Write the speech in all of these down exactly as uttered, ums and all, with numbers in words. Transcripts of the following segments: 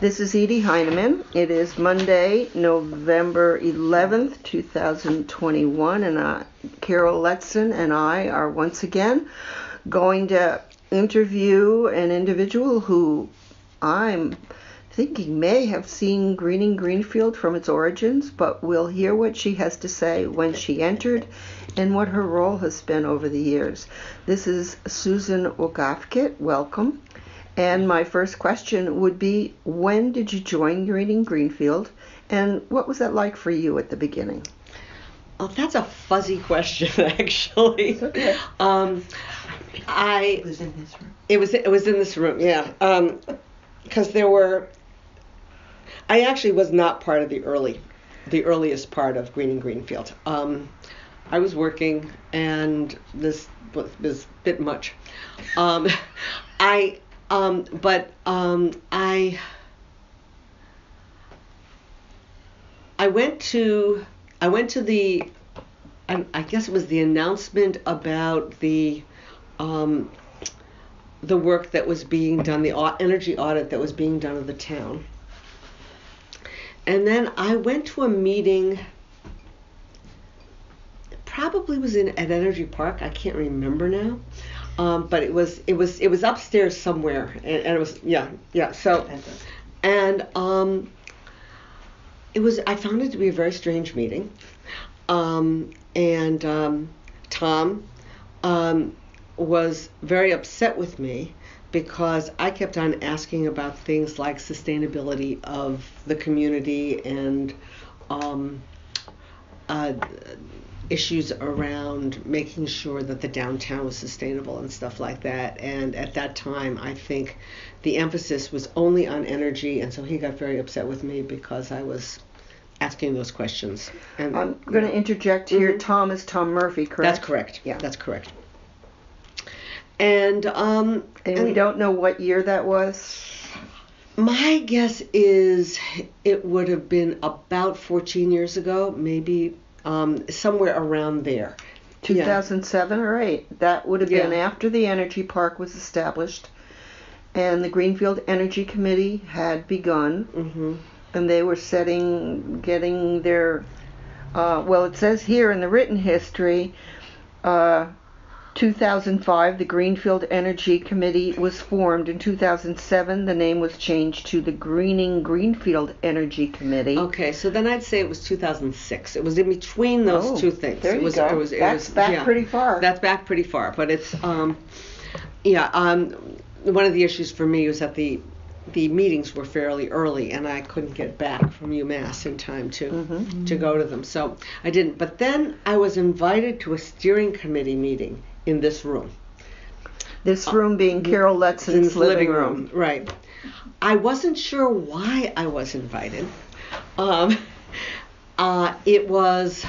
This is Edie Heineman. It is Monday, November eleventh, two thousand twenty-one, and uh, Carol Letson and I are once again going to interview an individual who I'm thinking may have seen Greening Greenfield from its origins, but we'll hear what she has to say when she entered and what her role has been over the years. This is Susan Wogafkit. Welcome. And my first question would be, when did you join Greening Greenfield, and what was that like for you at the beginning? Oh, that's a fuzzy question, actually. Okay. Um, I. It was in this room. It was. It was in this room. Yeah. Um, because there were. I actually was not part of the early, the earliest part of Greening Greenfield. Um, I was working, and this was, was a bit much. Um, I. Um, but um, I I went to I went to the I, I guess it was the announcement about the um, the work that was being done, the au- energy audit that was being done of the town, and then I went to a meeting. Probably was in at Energy Park. I can't remember now. Um, but it was it was it was upstairs somewhere, and, and it was yeah yeah so, and um, it was I found it to be a very strange meeting, um, and um, Tom um, was very upset with me because I kept on asking about things like sustainability of the community and um, uh, issues around making sure that the downtown was sustainable and stuff like that. And at that time, I think the emphasis was only on energy, and so he got very upset with me because I was asking those questions. And I'm going to interject here. Mm-hmm. Tom is Tom Murphy, correct? That's correct. Yeah. That's correct. And um, and, and we don't know what year that was? My guess is it would have been about fourteen years ago, maybe. Um, somewhere around there. two thousand seven yeah. or eight. That would have yeah. been after the Energy Park was established, and the Greenfield Energy Committee had begun, mm-hmm. and they were setting, getting their, uh, well, it says here in the written history, uh, two thousand five, the Greenfield Energy Committee was formed. In two thousand seven, the name was changed to the Greening Greenfield Energy Committee. Okay, so then I'd say it was two thousand six. It was in between those oh, two things. There it you was, go. It was, it That's was, back yeah, pretty far. That's back pretty far, but it's, um, yeah, um, one of the issues for me was that the the meetings were fairly early, and I couldn't get back from UMass in time to mm-hmm. to go to them, so I didn't. But then I was invited to a steering committee meeting in this room. This room being Carol Letson's living room. Right. I wasn't sure why I was invited. Um, uh, it was,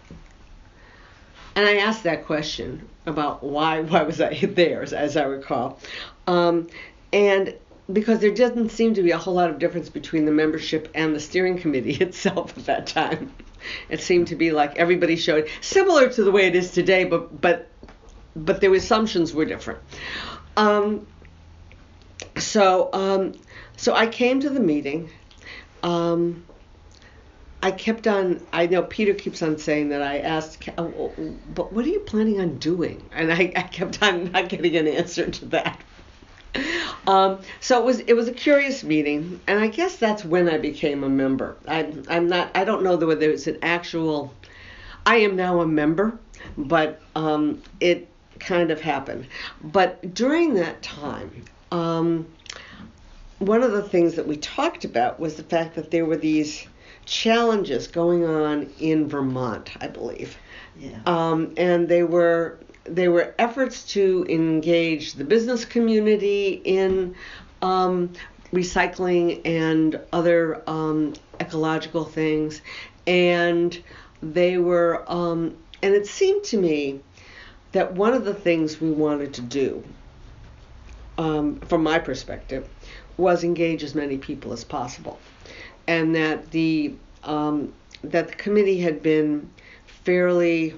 and I asked that question about why why was I there, as, as I recall. Um, and because there doesn't seem to be a whole lot of difference between the membership and the steering committee itself at that time. It seemed to be like everybody showed, similar to the way it is today, but but but the assumptions were different. Um, so um, so I came to the meeting. Um, I kept on, I know Peter keeps on saying that I asked, oh, but what are you planning on doing? And I, I kept on not getting an answer to that. Um, so it was it was a curious meeting, and I guess that's when I became a member. I, I'm not, I don't know whether it's an actual, I am now a member, but um, it kind of happened. But during that time, um, one of the things that we talked about was the fact that there were these challenges going on in Vermont, I believe. Yeah. Um, and they were they were efforts to engage the business community in um, recycling and other um, ecological things, and they were um, and it seemed to me that one of the things we wanted to do, um, from my perspective, was engage as many people as possible, and that the um, that the committee had been fairly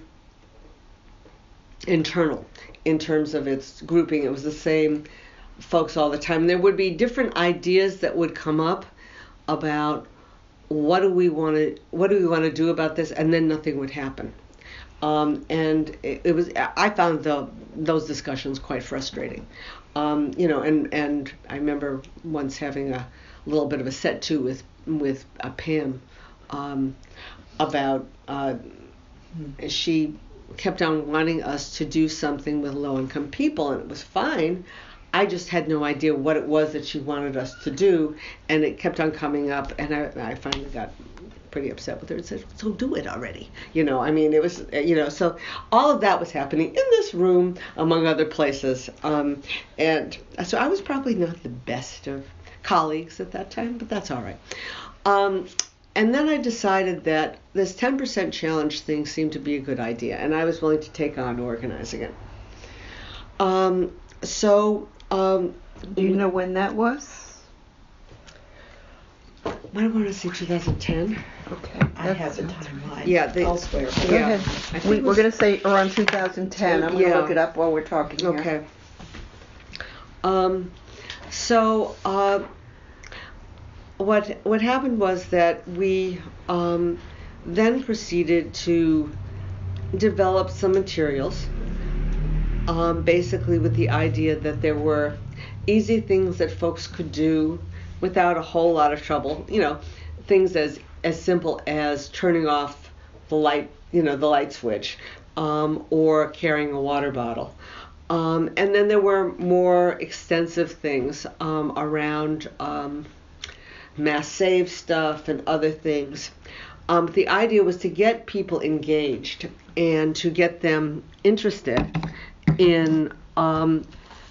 internal in terms of its grouping. It was the same folks all the time. There would be different ideas that would come up about what do we want to what do we want to do about this, and then nothing would happen. Um, and it, it was I found the, those discussions quite frustrating. Um, you know, and, and I remember once having a little bit of a set to with with uh, Pam um, about uh, she kept on wanting us to do something with low-income people, and it was fine. I just had no idea what it was that she wanted us to do, and it kept on coming up, and I, I finally got pretty upset with her and said, so do it already. You know, I mean, it was, you know, so all of that was happening in this room, among other places. Um, and so I was probably not the best of colleagues at that time, but that's all right. Um, and then I decided that this ten percent challenge thing seemed to be a good idea, and I was willing to take on organizing it. Um, so... Um, Do you know when that was? I want to say two thousand ten. Okay. I have the timeline Yeah, they- elsewhere. Go Yeah. ahead. I think We, it we're was- going to say around two thousand ten. I'm going to Yeah. look it up while we're talking here. Okay. Um, so uh, what what happened was that we um, then proceeded to develop some materials, um, basically with the idea that there were easy things that folks could do without a whole lot of trouble. You know, things as as simple as turning off the light, you know, the light switch, um, or carrying a water bottle. Um, and then there were more extensive things um, around um, mass save stuff and other things. Um, the idea was to get people engaged and to get them interested in um,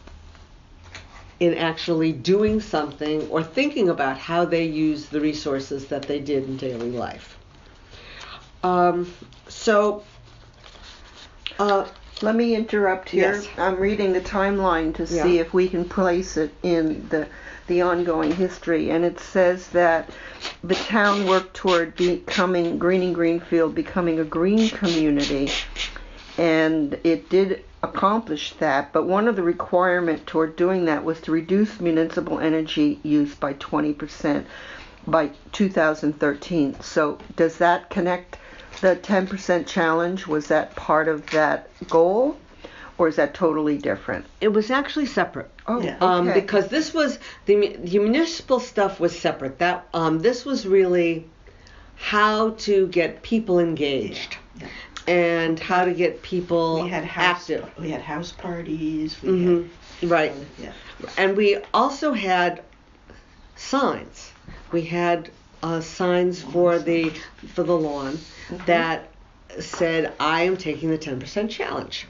in actually doing something or thinking about how they use the resources that they did in daily life. Um, so. Uh, Let me interrupt here. Yes. I'm reading the timeline to see Yeah. if we can place it in the the ongoing history, and it says that the town worked toward becoming Greening Greenfield, becoming a green community, and it did accomplish that. But one of the requirement toward doing that was to reduce municipal energy use by twenty percent by two thousand thirteen. So does that connect? The ten percent challenge, was that part of that goal, or is that totally different? It was actually separate. Oh, Yeah. Um, okay. because this was the, mu- the municipal stuff was separate. That um, this was really how to get people engaged Yeah. and how to get people We had house. active. We had house parties. We hmm had, Right. yeah. And we also had signs. We had uh, signs for the for the lawn that said, "I am taking the ten percent challenge."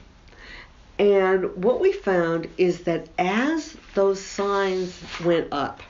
And what we found is that as those signs went up,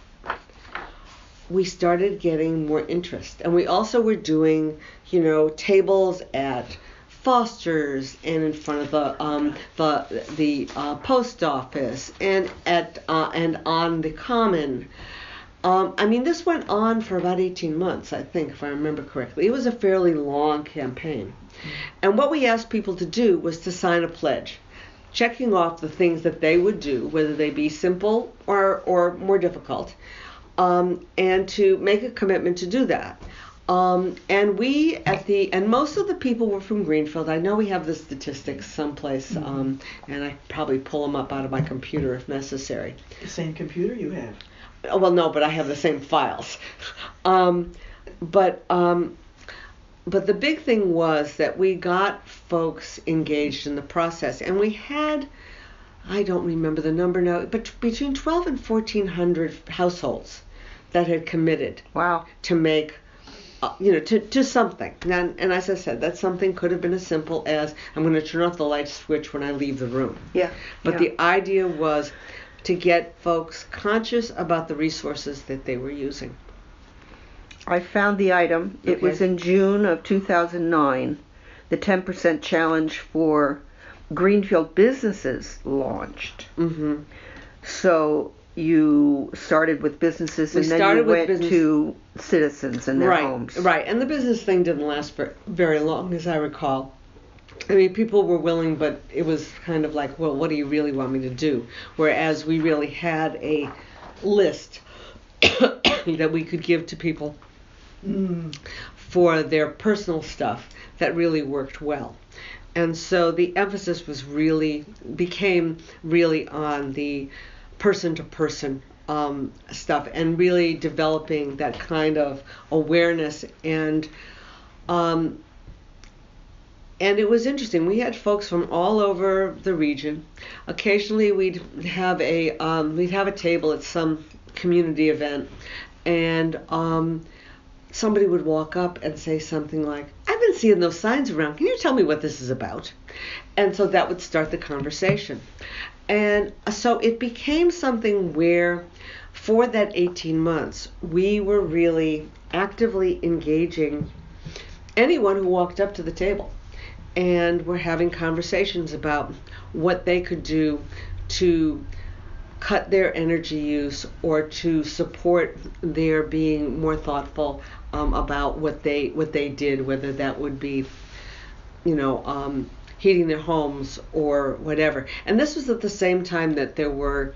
we started getting more interest. And we also were doing, you know, tables at Foster's and in front of the um, the the uh, post office and at uh, and on the common. Um, I mean, this went on for about eighteen months, I think, if I remember correctly. It was a fairly long campaign. And what we asked people to do was to sign a pledge, checking off the things that they would do, whether they be simple or, or more difficult, um, and to make a commitment to do that. Um, and we at the, and most of the people were from Greenfield. I know we have the statistics someplace, um, and I probably pull them up out of my computer if necessary. The same computer you have. Oh, well, no, but I have the same files. Um, but um, but the big thing was that we got folks engaged in the process, and we had, I don't remember the number now, but between twelve and fourteen hundred households that had committed Wow. to make, uh, you know, to, to something. And, and as I said, that something could have been as simple as, I'm going to turn off the light switch when I leave the room. Yeah. But yeah. the idea was to get folks conscious about the resources that they were using. I found the item. It Okay. was in June of two thousand nine. The ten percent challenge for Greenfield businesses launched. Mm-hmm. So you started with businesses We and then started you with went business- to citizens and their Right, homes. right. And the business thing didn't last for very long, as I recall. I mean, people were willing, but it was kind of like, well, what do you really want me to do? Whereas we really had a list that we could give to people Mm. for their personal stuff that really worked well. And so the emphasis was really, became really on the person to person um, stuff, and really developing that kind of awareness. And um, and it was interesting. We had folks from all over the region. Occasionally we'd have a um, we'd have a table at some community event, and um, somebody would walk up and say something like, "I've been seeing those signs around. Can you tell me what this is about?" And so that would start the conversation. And so it became something where, for that eighteen months, we were really actively engaging anyone who walked up to the table. And we're having conversations about what they could do to cut their energy use, or to support their being more thoughtful um, about what they what they did, whether that would be, you know, um, heating their homes or whatever. And this was at the same time that there were,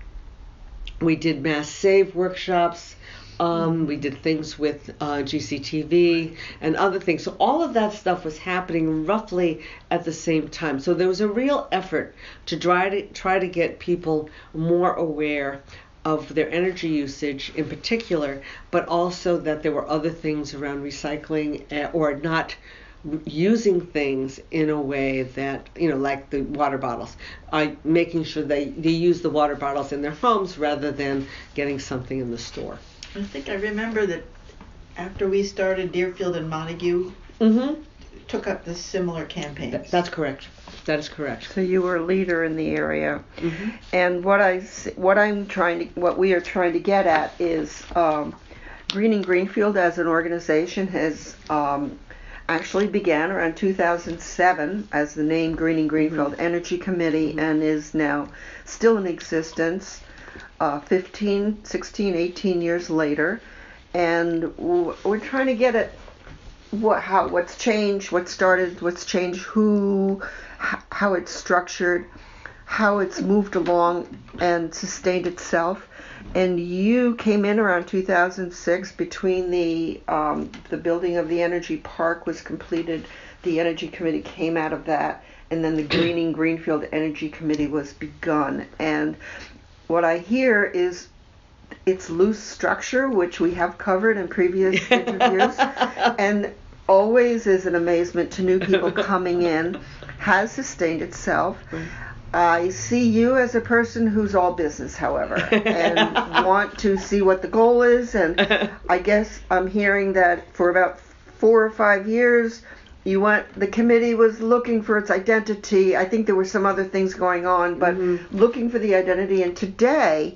we did mass save workshops. Um, we did things with uh, G C T V and other things. So all of that stuff was happening roughly at the same time. So there was a real effort to try to try to get people more aware of their energy usage in particular, but also that there were other things around recycling, uh, or not using things in a way that, you know, like the water bottles, uh, making sure they, they use the water bottles in their homes rather than getting something in the store. I think I remember that after we started, Deerfield and Montague Mm-hmm. took up the similar campaigns. Th- that's correct. That is correct. So you were a leader in the area. Mm-hmm. And what I s- what I'm trying to what we are trying to get at is um, Greening Greenfield as an organization has um, actually began around two thousand seven as the name Greening Greenfield Mm-hmm. Energy Committee, and is now still in existence uh, fifteen, sixteen, eighteen years later. And w- we're trying to get at what how what's changed, what started, what's changed, who, h- how it's structured, how it's moved along and sustained itself. And you came in around two thousand six. Between the um, the building of the energy park was completed, the energy committee came out of that, and then the Greening Greenfield Energy Committee was begun. And what I hear is its loose structure, which we have covered in previous interviews, and always is an amazement to new people coming in, has sustained itself. I see you as a person who's all business, however, and want to see what the goal is. And I guess I'm hearing that for about four or five years, you went. The committee was looking for its identity. I think there were some other things going on, but Mm-hmm. looking for the identity. And today,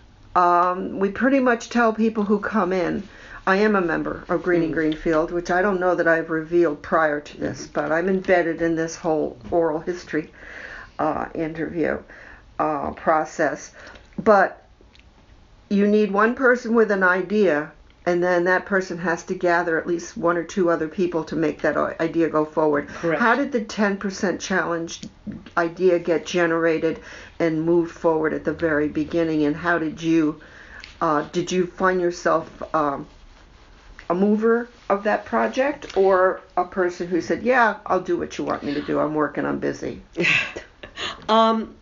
um, we pretty much tell people who come in. I am a member of Greening Mm. Greenfield, which I don't know that I've revealed prior to this, but I'm embedded in this whole oral history uh, interview uh, process. But you need one person with an idea, and then that person has to gather at least one or two other people to make that i- idea go forward. Correct. How did the ten percent challenge idea get generated and moved forward at the very beginning, and how did you uh, did you find yourself um, a mover of that project, or a person who said, yeah, I'll do what you want me to do, I'm working, I'm busy? um,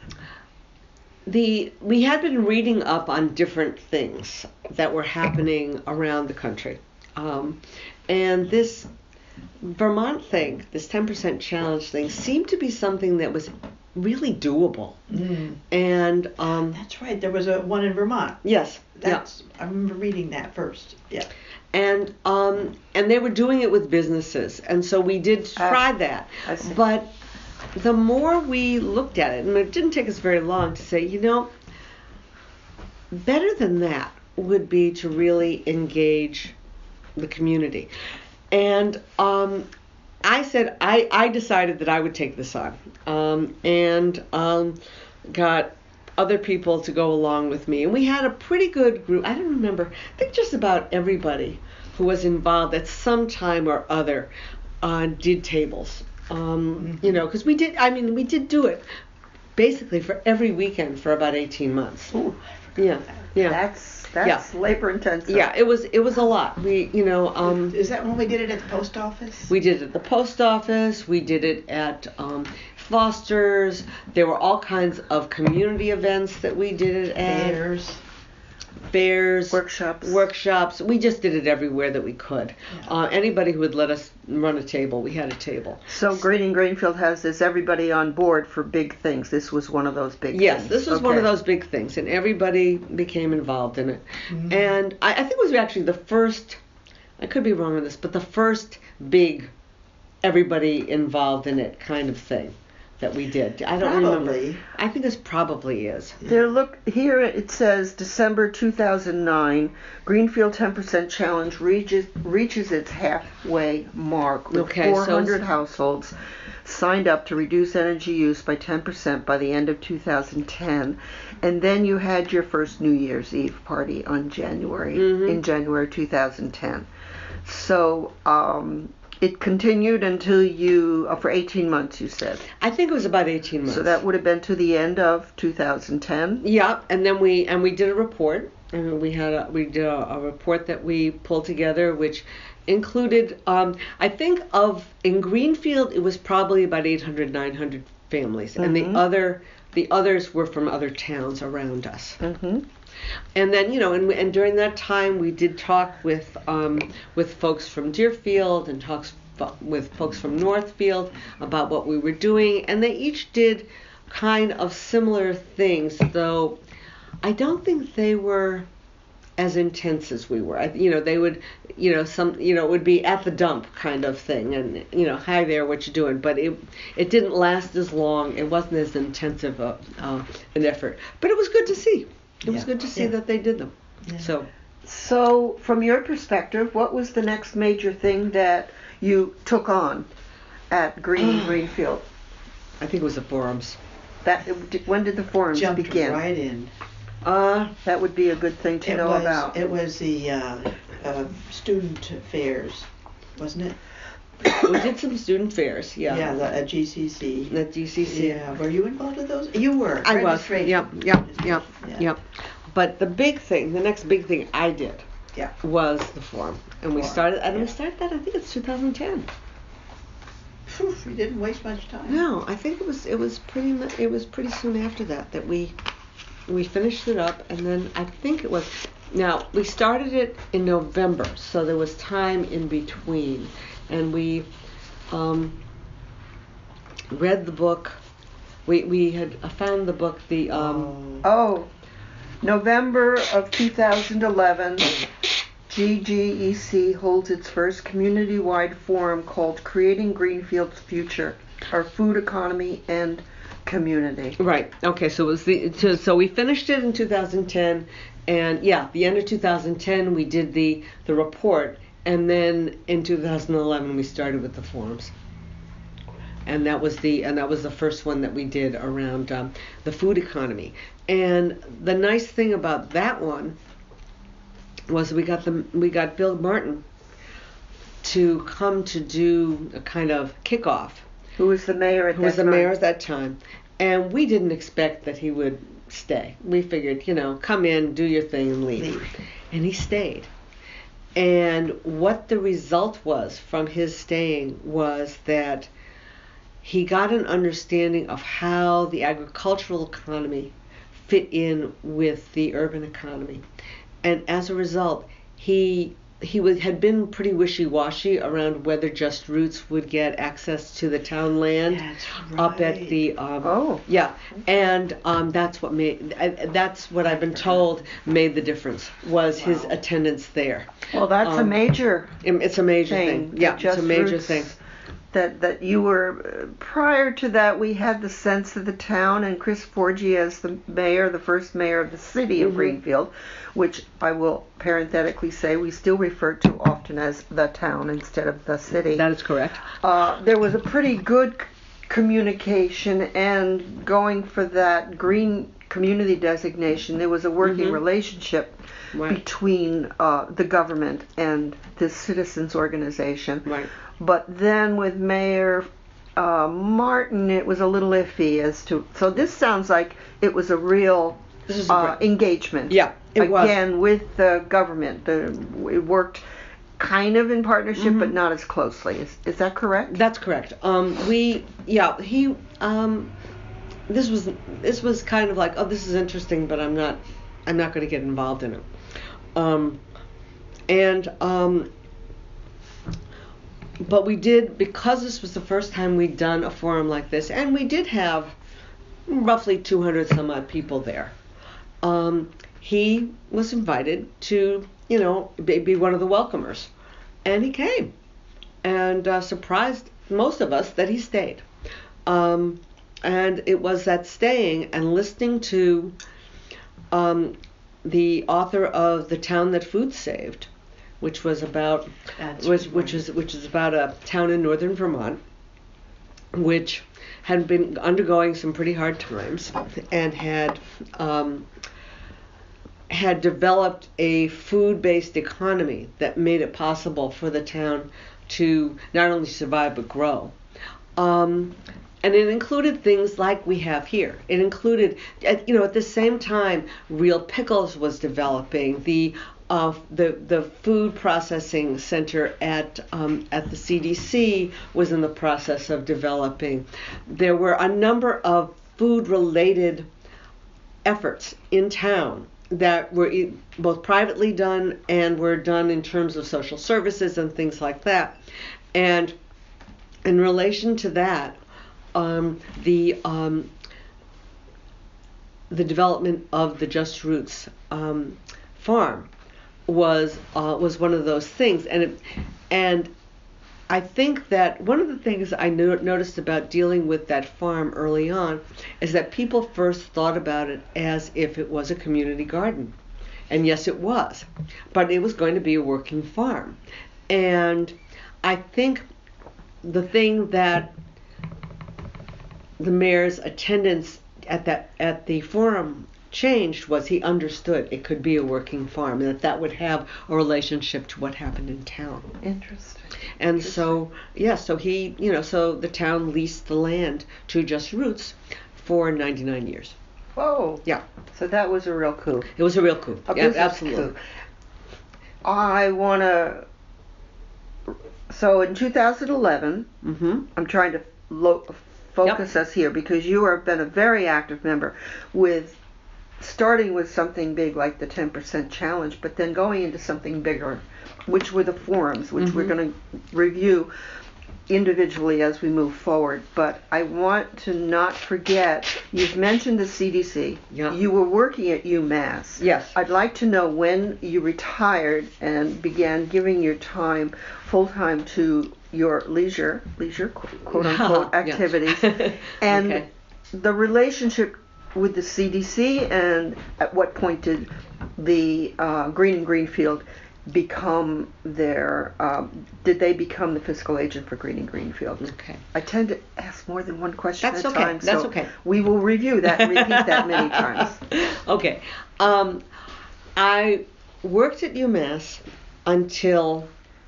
the we had been reading up on different things that were happening around the country, um, and this Vermont thing, this ten percent challenge thing, seemed to be something that was really doable. Mm. And um, That's right. There was a one in Vermont. yes, yeah. That's I remember reading that first. Yeah. and um, and they were doing it with businesses, and so we did Ah, try that. I see. But the more we looked at it, and it didn't take us very long to say, you know, better than that would be to really engage the community. And um, I said, I, I decided that I would take this on, um, and um, got other people to go along with me. And we had a pretty good group. I don't remember, I think just about everybody who was involved at some time or other uh, did tables. Um, you know, because we did, I mean, we did do it basically for every weekend for about eighteen months. Ooh, I forgot Yeah, that. yeah. That's That's labor intensive. Yeah, it was it was a lot. We, you know, um, Is that when we did it at the post office? we did it at the post office. We did it at um, Foster's. There were all kinds of community events that we did it at. Fairs. Fairs, Workshops. workshops. We just did it everywhere that we could. Yeah. Uh, anybody who would let us run a table, we had a table. So Green Greenfield has this everybody on board for big things. This was one of those big Yes, things. this was one of Okay. those big things, and everybody became involved in it. Mhm. And I, I think it was actually the first, I could be wrong on this, but the first big everybody involved in it kind of thing that we did. I don't remember. Probably. I think this probably is. There, look here. It says December two thousand nine. Greenfield ten percent Challenge reaches reaches its halfway mark with Okay, so four hundred it's- households signed up to reduce energy use by ten percent by the end of two thousand ten. And then you had your first New Year's Eve party on January Mhm. in January two thousand ten. So um, it continued until you uh, for eighteen months. You said. I think it was about eighteen months. So that would have been to the end of two thousand ten. Yeah, and then we and we did a report, and we had a, we did a, a report that we pulled together, which included, um, I think of in Greenfield it was probably about eight hundred, nine hundred families, and Mhm. the other the others were from other towns around us. Mm-hmm. And then, you know, and, and during that time, we did talk with um, with folks from Deerfield and talks fo- with folks from Northfield about what we were doing, and they each did kind of similar things, though I don't think they were as intense as we were. I, you know, they would, you know, some, you know, it would be at the dump kind of thing, and you know, hi there, what you doing? But it it didn't last as long. It wasn't as intensive a, uh, an effort, but it was good to see. It was Yeah. good to see Yeah. that they did them. Yeah. So So, from your perspective, what was the next major thing that you took on at Green Greenfield? I think it was the forums. That when did the forums Jumped begin? right in. Uh, That would be a good thing to it know was, about. It was the uh, uh, student fairs, wasn't it? we did some student fairs. Yeah. Yeah, the, at G C C. At G C C. Yeah, were you involved in those? You were. I was. Registration. Yep. Yep. Yep. Yeah. Yep. But the big thing, the next big thing I did, Yeah. was the forum, and we Forum, started. And we yeah. started that. I think it's two thousand ten. Phew, you didn't waste much time. No, I think it was. It was pretty. mu- It was pretty soon after that that we we finished it up, and then I think it was. Now we started it in November, so there was time in between, and we um, read the book. We we had uh, found the book. The um, Oh, November of two thousand eleven, G G E C holds its first community-wide forum called Creating Greenfield's Future, Our Food Economy and Community. Right. Okay. So it was the so, so we finished it in two thousand ten, and yeah, the end of two thousand ten we did the the report, and then in two thousand eleven we started with the forums. And that was the and that was the first one that we did around um, the food economy. And the nice thing about that one was we got the we got Bill Martin to come to do a kind of kickoff. Who was the mayor at Who that was the time? mayor at that time, and we didn't expect that he would stay. We figured, you know, come in, do your thing, and leave. Leave. And he stayed. And what the result was from his staying was that he got an understanding of how the agricultural economy fit in with the urban economy, and as a result, he he was, had been pretty wishy-washy around whether Just Roots would get access to the town land That's up at right. the um, Oh. yeah, and um, that's what made I, that's what I've been told made the difference was his Wow. attendance there. Well, that's a Um, major It- It's a major thing. thing. Yeah, Just it's a major Roots, thing. That that you were uh, prior to that, we had the sense of the town and Chris Forgy as the mayor, the first mayor of the city of Mhm. Greenfield, which I will parenthetically say we still refer to often as the town instead of the city. That is correct. Uh, there was a pretty good c- communication and going for that green community designation. There was a working Mhm. relationship Right. between uh, the government and the citizens organization. Right. But then with Mayor uh, Martin, it was a little iffy as to. So this sounds like it was a real This is a uh, great- engagement. Yeah, it was. Again, with the government. The, it worked kind of in partnership, Mhm. but not as closely. Is, is that correct? That's correct. Um, we, yeah, he, um, this was, this was kind of like, oh, this is interesting, but I'm not, I'm not going to get involved in it. Um, and, um, but we did, because this was the first time we'd done a forum like this, and we did have roughly two hundred some odd people there. Um, he was invited to, you know, be, be one of the welcomers, and he came, and uh, surprised most of us that he stayed. Um, and it was that staying and listening to um, the author of The Town That Food Saved, which was about, That's which, right. which is which is about a town in northern Vermont, which had been undergoing some pretty hard times and had um, had developed a food-based economy that made it possible for the town to not only survive but grow. Um, and it included things like we have here. It included, at, you know, at the same time, Real Pickles was developing. The uh, the the food processing center at um, at the C D C was in the process of developing. There were a number of food-related efforts in town that were e- both privately done and were done in terms of social services and things like that. And in relation to that, um, the um, the development of the Just Roots um, farm was uh, was one of those things, and it, and I think that one of the things I no- noticed about dealing with that farm early on is that people first thought about it as if it was a community garden. And yes, it was. But it was going to be a working farm. And I think the thing that the mayor's attendance at that at the forum changed was he understood it could be a working farm and that that would have a relationship to what happened in town. Interesting. And so, yeah, so he, you know, so the town leased the land to Just Roots for ninety-nine years. Whoa. Yeah, So that was a real coup. it was a real coup. A Yeah, business absolutely. coup. I want to. So in two thousand eleven, Mm-hmm. I'm trying to lo- focus us here because you have been a very active member with starting with something big like the ten percent challenge, but then going into something bigger, which were the forums, which we're Mhm. going to review individually as we move forward. But I want to not forget, you've mentioned the C D C. Yeah. You were working at UMass. Yes. I'd like to know when you retired and began giving your time full time to your leisure, leisure quote unquote Yeah. activities, and Okay. the relationship with the C D C, and at what point did the uh, Green and Greenfield become their, um, did they become the fiscal agent for Green and Greenfield? Okay. I tend to ask more than one question That's at a okay. time, That's so okay. we will review that and repeat that many times. Okay. Um, I worked at UMass until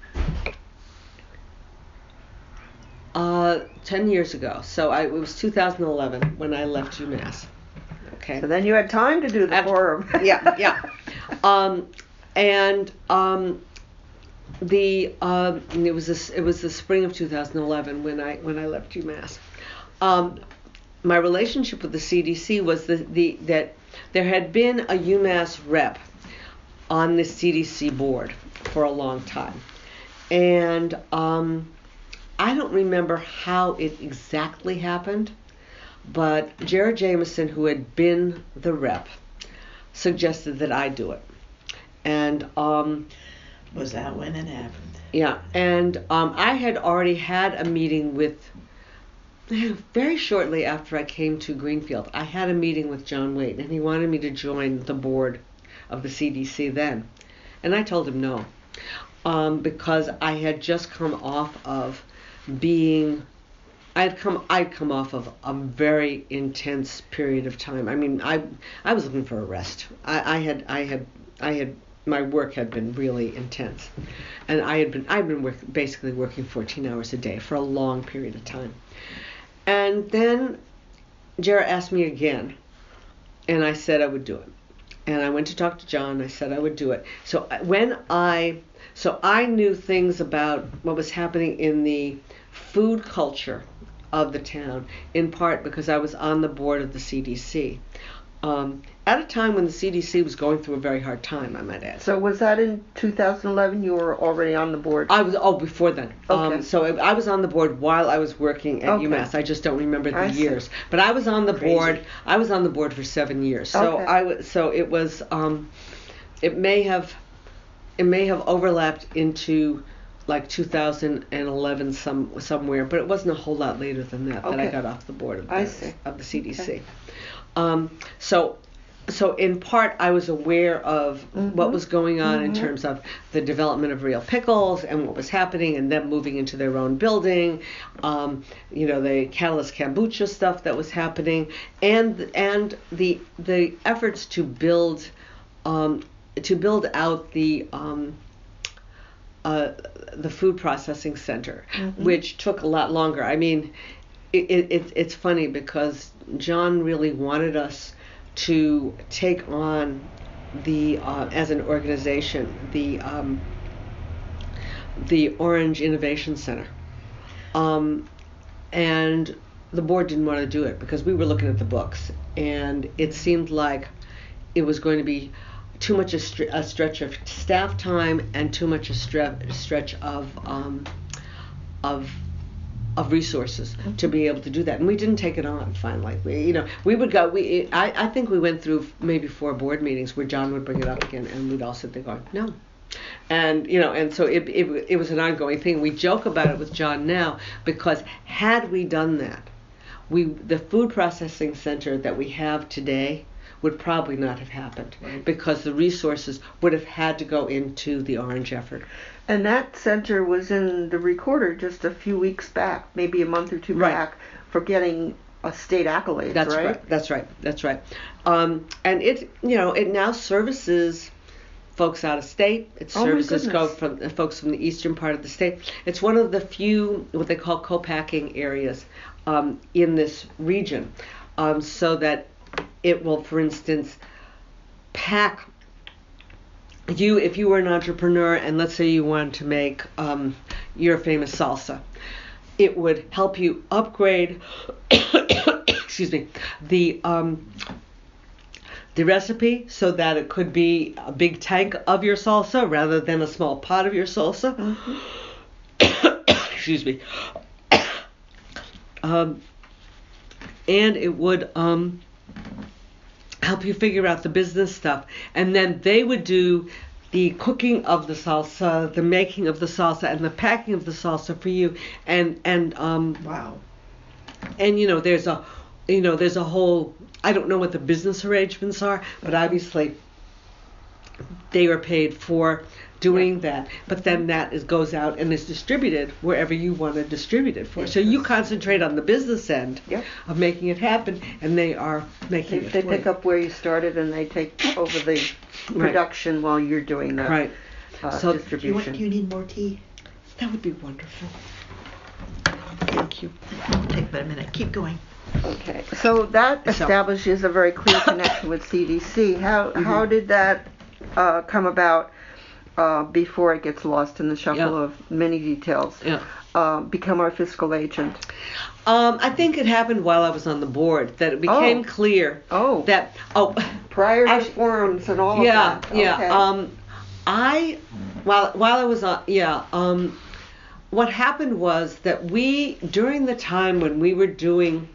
uh, ten years ago. So I, it was two thousand eleven when I left UMass. Okay. So then you had time to do the Ab- forum. yeah, yeah. Um, and um, the um, and it was this, it was the spring of two thousand eleven when I when I left UMass. Um, my relationship with the C D C was the, the that there had been a UMass rep on the C D C board for a long time, and um, I don't remember how it exactly happened, but Jared Jameson, who had been the rep, suggested that I do it. And um, Was that when it happened? yeah, and um, I had already had a meeting with, very shortly after I came to Greenfield, I had a meeting with John Waite, and he wanted me to join the board of the C D C then. And I told him no, um, because I had just come off of being I'd come I'd come off of a very intense period of time. I mean, I I was looking for a rest. I, I had I had I had my work had been really intense, and I had been I'd been work, basically working fourteen hours a day for a long period of time. And then Jared asked me again, and I said I would do it. And I went to talk to John. I said I would do it. So I- when I so I knew things about what was happening in the food culture of the town, in part because I was on the board of the C D C. Um, at a time when the C D C was going through a very hard time, I might add. So was that in two thousand eleven? You were already on the board? I was oh before then. Okay. Um, so I, I was on the board while I was working at Okay. UMass. I just don't remember the I see. years. But I was on the Crazy. board. I was on the board for seven years. So Okay. I was. So it was. Um, it may have. It may have overlapped into like two thousand eleven some somewhere, but it wasn't a whole lot later than that that I Okay. got off the board of the, I see. of the C D C. Okay. Um, so, so in part, I was aware of what Mhm. was going on in Mhm. terms of the development of Real Pickles and what was happening, and them moving into their own building. Um, you know, the Catalyst Kombucha stuff that was happening, and and the the efforts to build um, to build out the um, uh, the food processing center, Mhm. which took a lot longer. I mean, it, it, it, it's funny because John really wanted us to take on the uh, as an organization the um, the Orange Innovation Center, um, and the board didn't want to do it because we were looking at the books, and it seemed like it was going to be too much a, str- a stretch of staff time and too much a stre- stretch of um, of of resources to be able to do that, and we didn't take it on. Finally, we, you know, we would go. We, I, I think we went through maybe four board meetings where John would bring it up again, and we'd all sit there going, no. And you know, and so it, it it was an ongoing thing. We joke about it with John now because had we done that, we the food processing center that we have today would probably not have happened Right. because the resources would have had to go into the Orange effort. And that center was in the Recorder just a few weeks back, maybe a month or two Right. back, for getting a state accolades, That's right? right. That's right. That's right. Um, and it, you know, it now services folks out of state. It Oh, my services go goodness. from uh, folks from the eastern part of the state. It's one of the few what they call co-packing areas um, in this region, um, so that it will, for instance, pack you if you were an entrepreneur and let's say you wanted to make um, your famous salsa. It would help you upgrade, excuse me, the um, the recipe so that it could be a big tank of your salsa rather than a small pot of your salsa. Mm-hmm. Excuse me. Um, and it would um, help you figure out the business stuff. And then they would do the cooking of the salsa, the making of the salsa, and the packing of the salsa for you. And and um, Wow. and you know there's a you know there's a whole I don't know what the business arrangements are, but obviously they are paid for doing that. But then that is goes out and is distributed wherever you want to distribute it for. So you concentrate on the business end Yep. of making it happen, and they are They, making it they for pick you. up where you started and they take over the Right. production while you're doing the Right. uh, So- Do you, distribution. want, do you need more tea? That would be wonderful. Thank you. It'll take about a minute. Keep going. Okay, so that So- establishes a very clear connection with C D C. How Mm-hmm. how did that uh, come about uh, before it gets lost in the shuffle Yeah. of many details? Yeah. Uh, become our fiscal agent. Um, I think it happened while I was on the board that it became Oh. clear Oh, that oh. prior to Actu- forums and all yeah, of that. yeah. Okay. Um, I while while I was on, yeah. Um, what happened was that we during the time when we were doing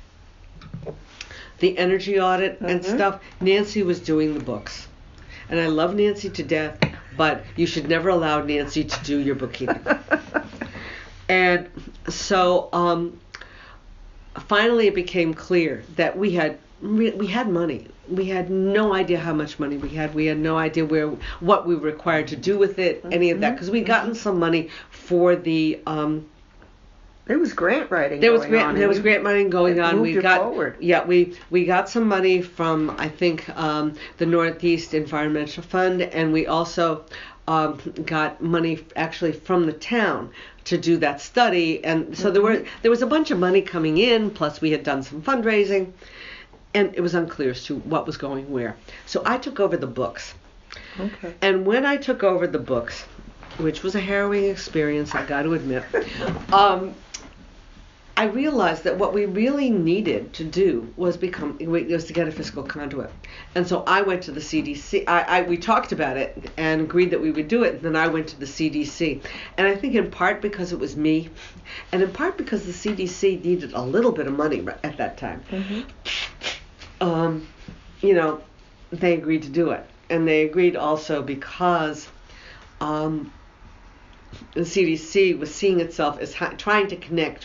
the energy audit and Mhm. stuff, Nancy was doing the books, and I love Nancy to death, but you should never allow Nancy to do your bookkeeping. And so um, finally it became clear that we had we, we had money. We had no idea how much money we had. We had no idea where what we were required to do with it, any of that, because we'd gotten some money for the um, There was grant writing there was going grant on. there and was you- grant money going it on. moved We you got forward. yeah we we got some money from I think um, the Northeast Environmental Fund, and we also um, got money actually from the town to do that study. And so there were there was a bunch of money coming in. Plus we had done some fundraising, and it was unclear as to what was going where. So I took over the books. Okay. And when I took over the books, which was a harrowing experience, I got to admit, um, I realized that what we really needed to do was become was to get a fiscal conduit. And so I went to the C D C. I, I we talked about it and agreed that we would do it. And then I went to the C D C. And I think in part because it was me, and in part because the C D C needed a little bit of money at that time. Mm-hmm. Um, you know, they agreed to do it. And they agreed also because um, the C D C was seeing itself as ha- trying to connect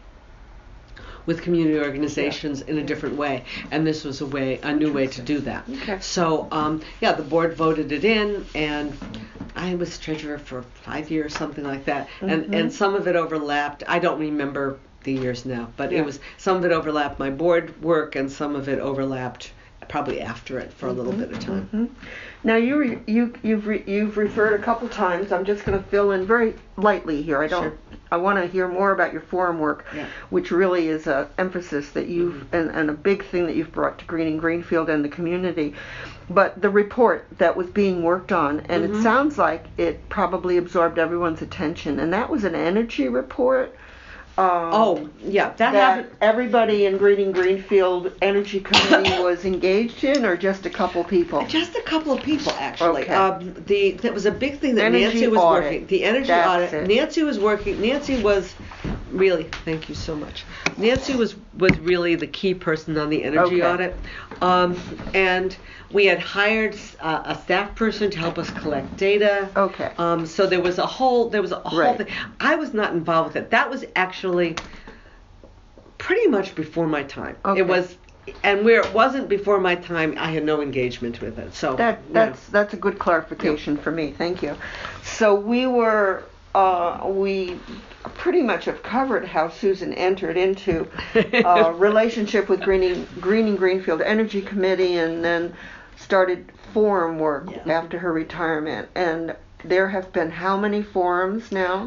with community organizations yeah. in a different way, and this was a way, a new way to do that. Okay. So, um, yeah, the board voted it in, and I was treasurer for five years, something like that, mm-hmm. and and some of it overlapped. I don't remember the years now, but yeah. it was some of it overlapped my board work, and some of it overlapped probably after it for a little mm-hmm. bit of time. Mm-hmm. Now you re, you you've re, you've referred a couple times. I'm just going to fill in very lightly here. I don't. Sure. I want to hear more about your forum work, yeah. which really is a emphasis that you've mm-hmm. and, and a big thing that you've brought to Greening Greenfield and the community. But the report that was being worked on, and mm-hmm. it sounds like it probably absorbed everyone's attention, and that was an energy report. Um, oh, yeah, that, that happened. Everybody in Greening Greenfield Energy Committee was engaged in, or just a couple people? Just a couple of people, actually. Okay. Um, the that was a big thing that energy Nancy was audit. working. The energy That's audit. It. Nancy was working. Nancy was really. Thank you so much. Nancy was was really the key person on the energy okay. audit, um, and we had hired uh, a staff person to help us collect data. Okay. Um, so there was a whole there was a whole right. thing. I was not involved with it. That was actually pretty much before my time. Okay. It was, and where it wasn't before my time, I had no engagement with it. So that that's yeah. that's a good clarification yeah. for me. Thank you. So we were uh, we pretty much have covered how Susan entered into a relationship with Greening Greening Greenfield Energy Committee, and then started forum work yeah. after her retirement. And there have been how many forums now?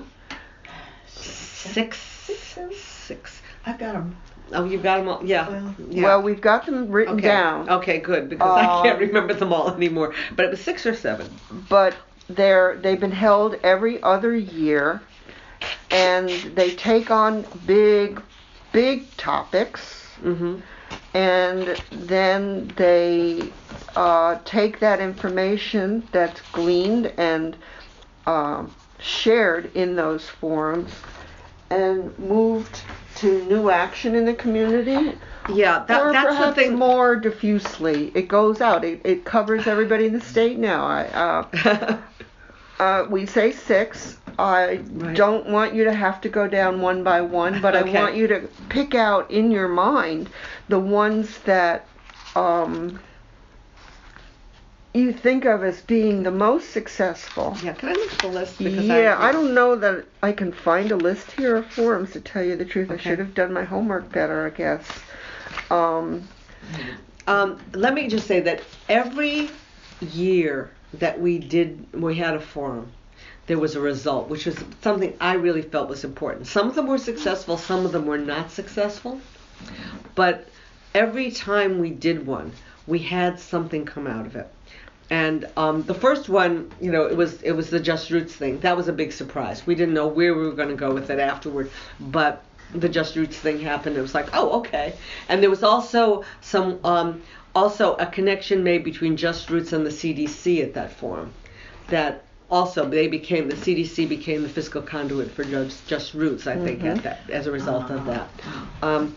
Six. Six. Six. I've got them. Oh, you've got them all? Yeah. Well, yeah. Well, we've got them written okay. down. Okay, good, because um, I can't remember them all anymore. But it was six or seven. But they're they've been held every other year, and they take on big, big topics. Mm-hmm. And then they uh, take that information that's gleaned and uh, shared in those forums and moved to new action in the community. Yeah, that, or that's perhaps something more diffusely. It goes out. It, it covers everybody in the state now. I, uh, uh, we say six. I right. don't want you to have to go down one by one, but okay. I want you to pick out in your mind the ones that um, you think of as being the most successful. Yeah, can I look at the list? Because yeah, I, I don't know that I can find a list here of forums, to tell you the truth. Okay. I should have done my homework better, I guess. Um, um, let me just say that every year that we did, we had a forum, there was a result, which was something I really felt was important. Some of them were successful, some of them were not successful, but every time we did one, we had something come out of it. And um, the first one, you know, it was it was the Just Roots thing. That was a big surprise. We didn't know where we were going to go with it afterward, but the Just Roots thing happened. It was like, oh, okay. And there was also some um, also a connection made between Just Roots and the C D C at that forum. That also they became the C D C became the fiscal conduit for Just, Just Roots. I think mm-hmm. at that as a result of that. Um,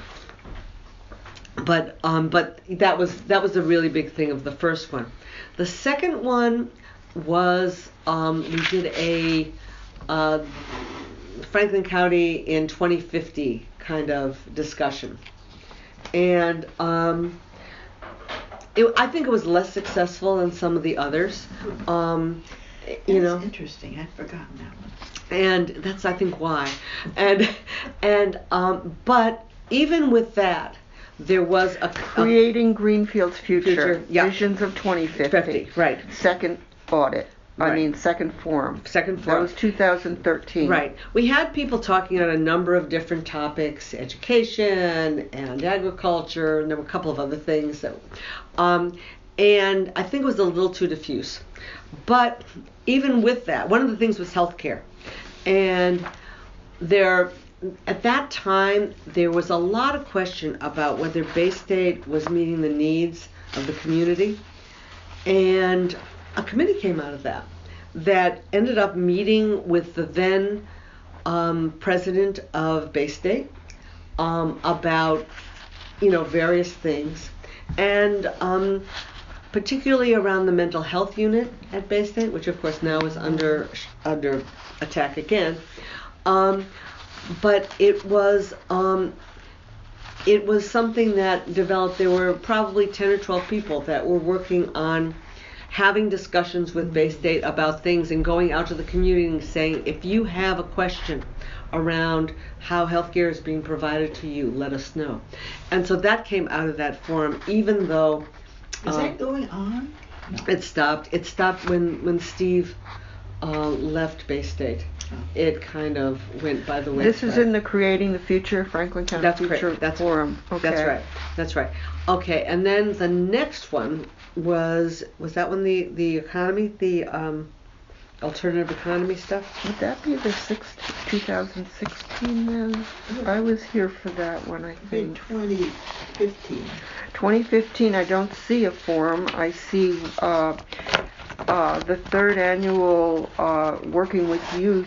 but um, but that was that was a really big thing of the first one. The second one was um, we did a uh, Franklin County in twenty fifty kind of discussion, and um, it, I think it was less successful than some of the others. Um, you That's know, interesting. I'd forgotten that one. And that's I think why, and and um, but even with that, there was a, a Creating Greenfield's Future, Future, yeah. Visions of twenty fifty. fifty, right. Second audit. I Right. mean, second forum. Second That forum. was two thousand thirteen. Right. We had people talking on a number of different topics, education and agriculture, and there were a couple of other things that, um, and I think it was a little too diffuse. But even with that, one of the things was healthcare, and there, at that time, there was a lot of question about whether Bay State was meeting the needs of the community, and a committee came out of that that ended up meeting with the then um, president of Bay State um, about, you know, various things, and um, particularly around the mental health unit at Bay State, which of course now is under under attack again. Um, but it was um, it was something that developed. There were probably ten or twelve people that were working on having discussions with Bay State about things and going out to the community and saying, if you have a question around how healthcare is being provided to you, let us know. And so that came out of that forum, even though Is uh, that going on? it stopped. It stopped when, when Steve uh, left Bay State. It kind of went by the wayside. This is in the Creating the Future, Franklin County That's Future correct. That's, Forum. Okay. That's right. That's right. Okay, and then the next one was was that one the the economy, the um, alternative economy stuff? Would that be the six, twenty sixteen then? I was here for that one, I In think. twenty fifteen. twenty fifteen, I don't see a forum. I see uh, uh, the third annual uh, Working with Youth.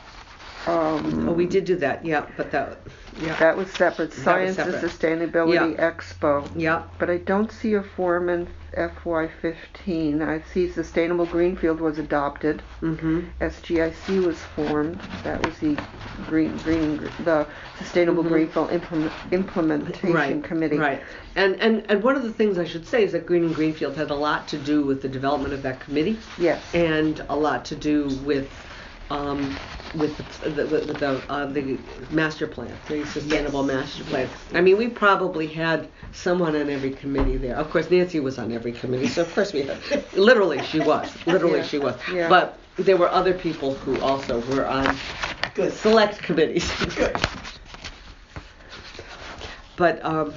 Um, Oh, we did do that. Yeah, but that yeah That was separate. Science separate. and Sustainability Expo. yeah. But I don't see a forum in F Y fifteen. I see Sustainable Greenfield was adopted. Mhm. S G I C was formed. That was the green, green, the Sustainable Mhm. Greenfield Implement, Implementation Right, Committee. right. And, and and one of the things I should say is that Green and Greenfield had a lot to do with the development of that committee, Yes. and a lot to do with um, with the the, with the, uh, the master plan, the sustainable Yes. master plan. I mean, we probably had someone on every committee there. Of course, Nancy was on every committee, so of course we had. Literally, she was. Literally, Yeah. she was. Yeah. But there were other people who also were on Good. select committees. Good. But um,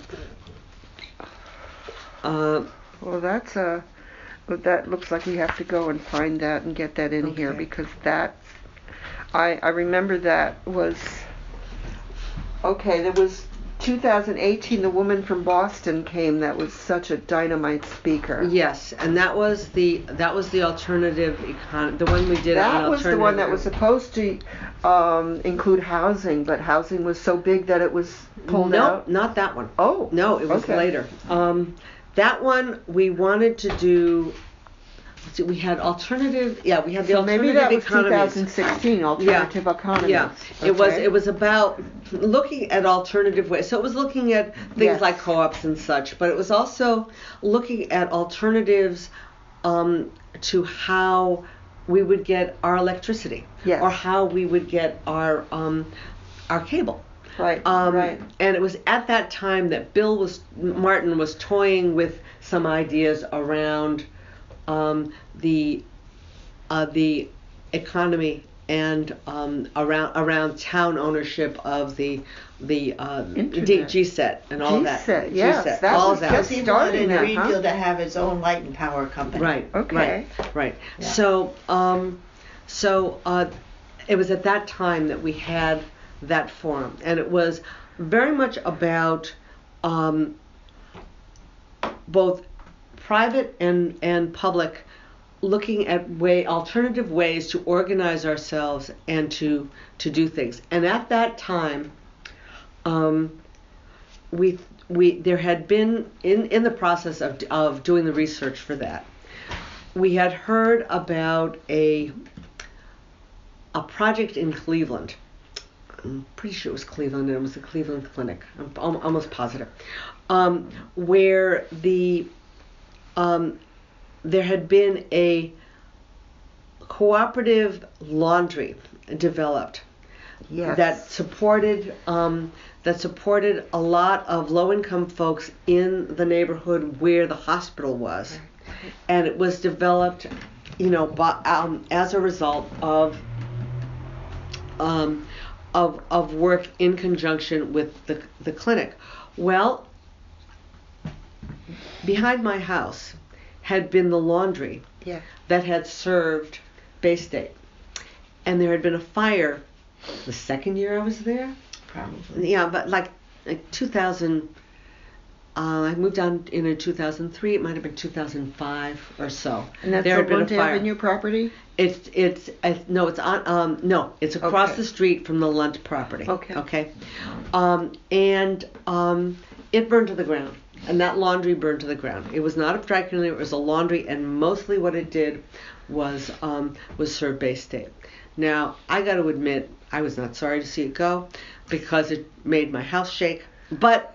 uh, Well, that's a. But that looks like we have to go and find that and get that in here Okay. because that. I I remember that was. Okay, there was two thousand eighteen. The woman from Boston came. That was such a dynamite speaker. yes, and that was the that was the alternative econ the one we did. That on was the one that alternative- was supposed to um, include housing, but housing was so big that it was pulled Nope, out. not that one. Oh, No, it was okay. later. Um, that one we wanted to do. let's see, we had alternative. Yeah, we had the So alternative maybe that was economies. two thousand sixteen, alternative economies. Yeah, it was Okay. it was about looking at alternative ways. So it was looking at things Yes. like co-ops and such, but it was also looking at alternatives um, to how we would get our electricity, Yes. or how we would get our um, our cable. Right, Um, right. And it was at that time that Bill was Martin was toying with some ideas around um, the uh, the economy and um, around around town ownership of the the uh, Internet. D- G SET and all that. G SET, yes, G SET, that all was of that. just- He starting wanted that, huh? Greenfield to have its own light and power company. Right. Okay. Right. Right. Yeah. So, um, so uh, it was at that time that we had that forum, and it was very much about um, both private and and public looking at way alternative ways to organize ourselves and to to do things. And at that time, um, we we there had been in in the process of of doing the research for that, we had heard about a a project in Cleveland. I'm pretty sure it was Cleveland, and it was the Cleveland Clinic. I'm al- almost positive, um, where the um, there had been a cooperative laundry developed Yes. that supported um, that supported a lot of low-income folks in the neighborhood where the hospital was, and it was developed you know, but, um, as a result of um, of of work in conjunction with the the clinic. Well, behind my house had been the laundry Yeah. that had served Bay State, and there had been a fire the second year I was there. Probably. Yeah, but like, like two thousand. Uh, I moved down in, in two thousand three. It might have been two thousand five or so. And that's there the had been a Lunt fire. Avenue property? It's it's uh, no, it's on um no, it's across Okay. the street from the Lunt property. Okay. Okay. Um, and um, it burned to the ground, and that laundry burned to the ground. It was not a dry cleaner; it was a laundry, and mostly what it did was um was serve Bay State. Now I got to admit, I was not sorry to see it go, because it made my house shake. But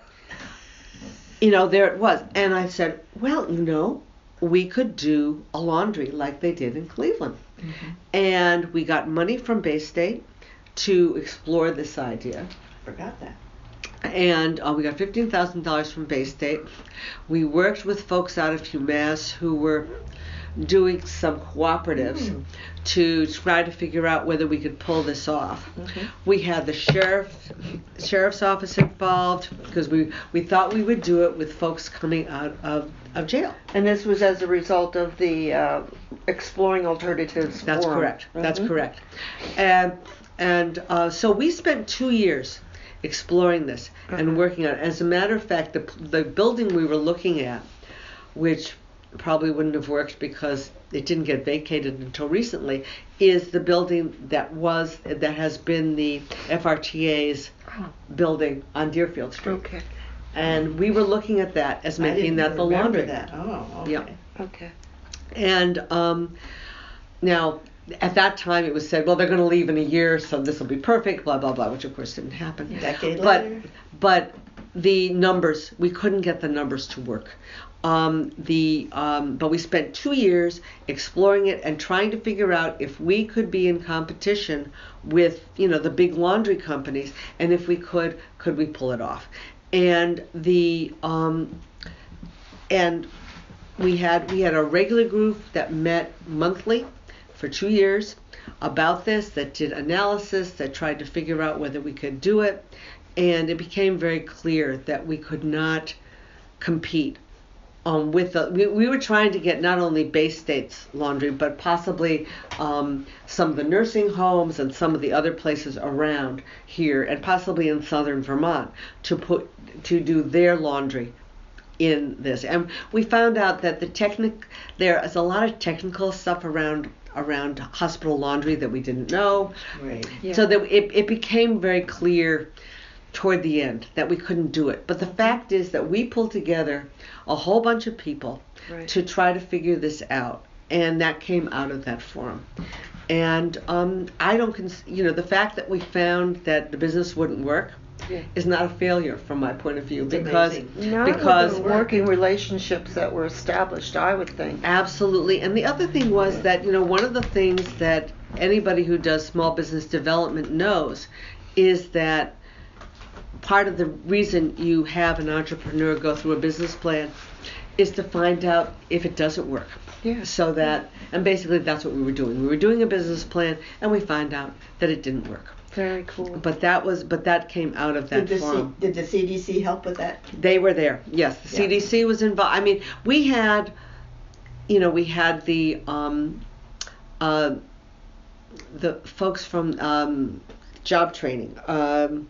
you know, there it was, and I said, well, you know, we could do a laundry like they did in Cleveland. Mm-hmm. And we got money from Bay State to explore this idea. Forgot that. And uh, we got fifteen thousand dollars from Bay State. We worked with folks out of UMass who were doing some cooperatives Mm. to try to figure out whether we could pull this off. Mhm. We had the sheriff, sheriff's office involved, because we, we thought we would do it with folks coming out of, of jail. And this was as a result of the uh, Exploring Alternatives That's Forum. correct. That's Mhm. correct. And and uh, so we spent two years exploring this and Mhm. working on it. As a matter of fact, the the building we were looking at, which probably wouldn't have worked because it didn't get vacated until recently, is the building that was that has been the F R T A's building on Deerfield Street. Okay. And we were looking at that as I making didn't that the remember laundry. that. Oh, okay. Yeah. Okay. And um, now, at that time, it was said, well, they're going to leave in a year, so this will be perfect, blah, blah, blah, which of course didn't happen. A decade But, later. but the numbers, we couldn't get the numbers to work. Um, the um, but we spent two years exploring it and trying to figure out if we could be in competition with, you know, the big laundry companies, and if we could, could we pull it off? And the um, and we had we had a regular group that met monthly for two years about this, that did analysis, that tried to figure out whether we could do it, and it became very clear that we could not compete um, with the. We, we were trying to get not only Bay State's laundry, but possibly um, some of the nursing homes and some of the other places around here, and possibly in southern Vermont, to put to do their laundry in this. And we found out that the technic there is a lot of technical stuff around around hospital laundry that we didn't know. Right. Yeah. So that it, it became very clear toward the end that we couldn't do it. But the fact is that we pulled together a whole bunch of people Right. to try to figure this out, and that came out of that forum. And um, I don't, cons- you know, the fact that we found that the business wouldn't work Yeah. is not a failure from my point of view, It's because amazing. Not because with the working relationships that were established, I would think. absolutely. And the other thing was that, you know, one of the things that anybody who does small business development knows is that part of the reason you have an entrepreneur go through a business plan is to find out if it doesn't work. Yeah. So that, and basically that's what we were doing. We were doing a business plan, and we find out that it didn't work. Very cool. But that was, but that came out of that Did the, C- forum. did the C D C help with that? They were there. Yes, the Yeah. C D C was involved. I mean, we had, you know, we had the um, uh, the folks from um, job training. Um,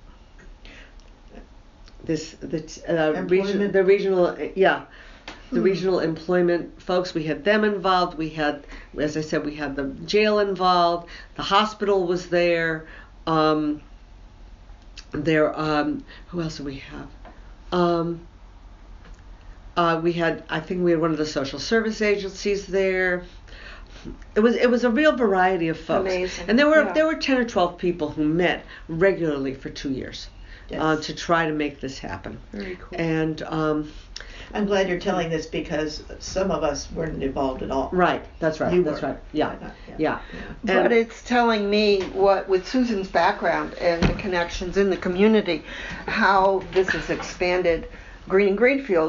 this the uh, region, Employment? the regional yeah. The Hmm. regional employment folks, we had them involved. We had, as I said, we had the jail involved. The hospital was there. Um, there, um, who else do we have? Um, uh, we had, I think we had one of the social service agencies there. It was it was a real variety of folks. Amazing. And there were Yeah. there were ten or twelve people who met regularly for two years Yes. uh, to try to make this happen. Very cool. And um, I'm glad you're telling this because some of us weren't involved at all. right, that's right, You that's were. right. Yeah, Yeah. yeah. But And- it's telling me what, with Susan's background and the connections in the community, how this has expanded Green and Greenfields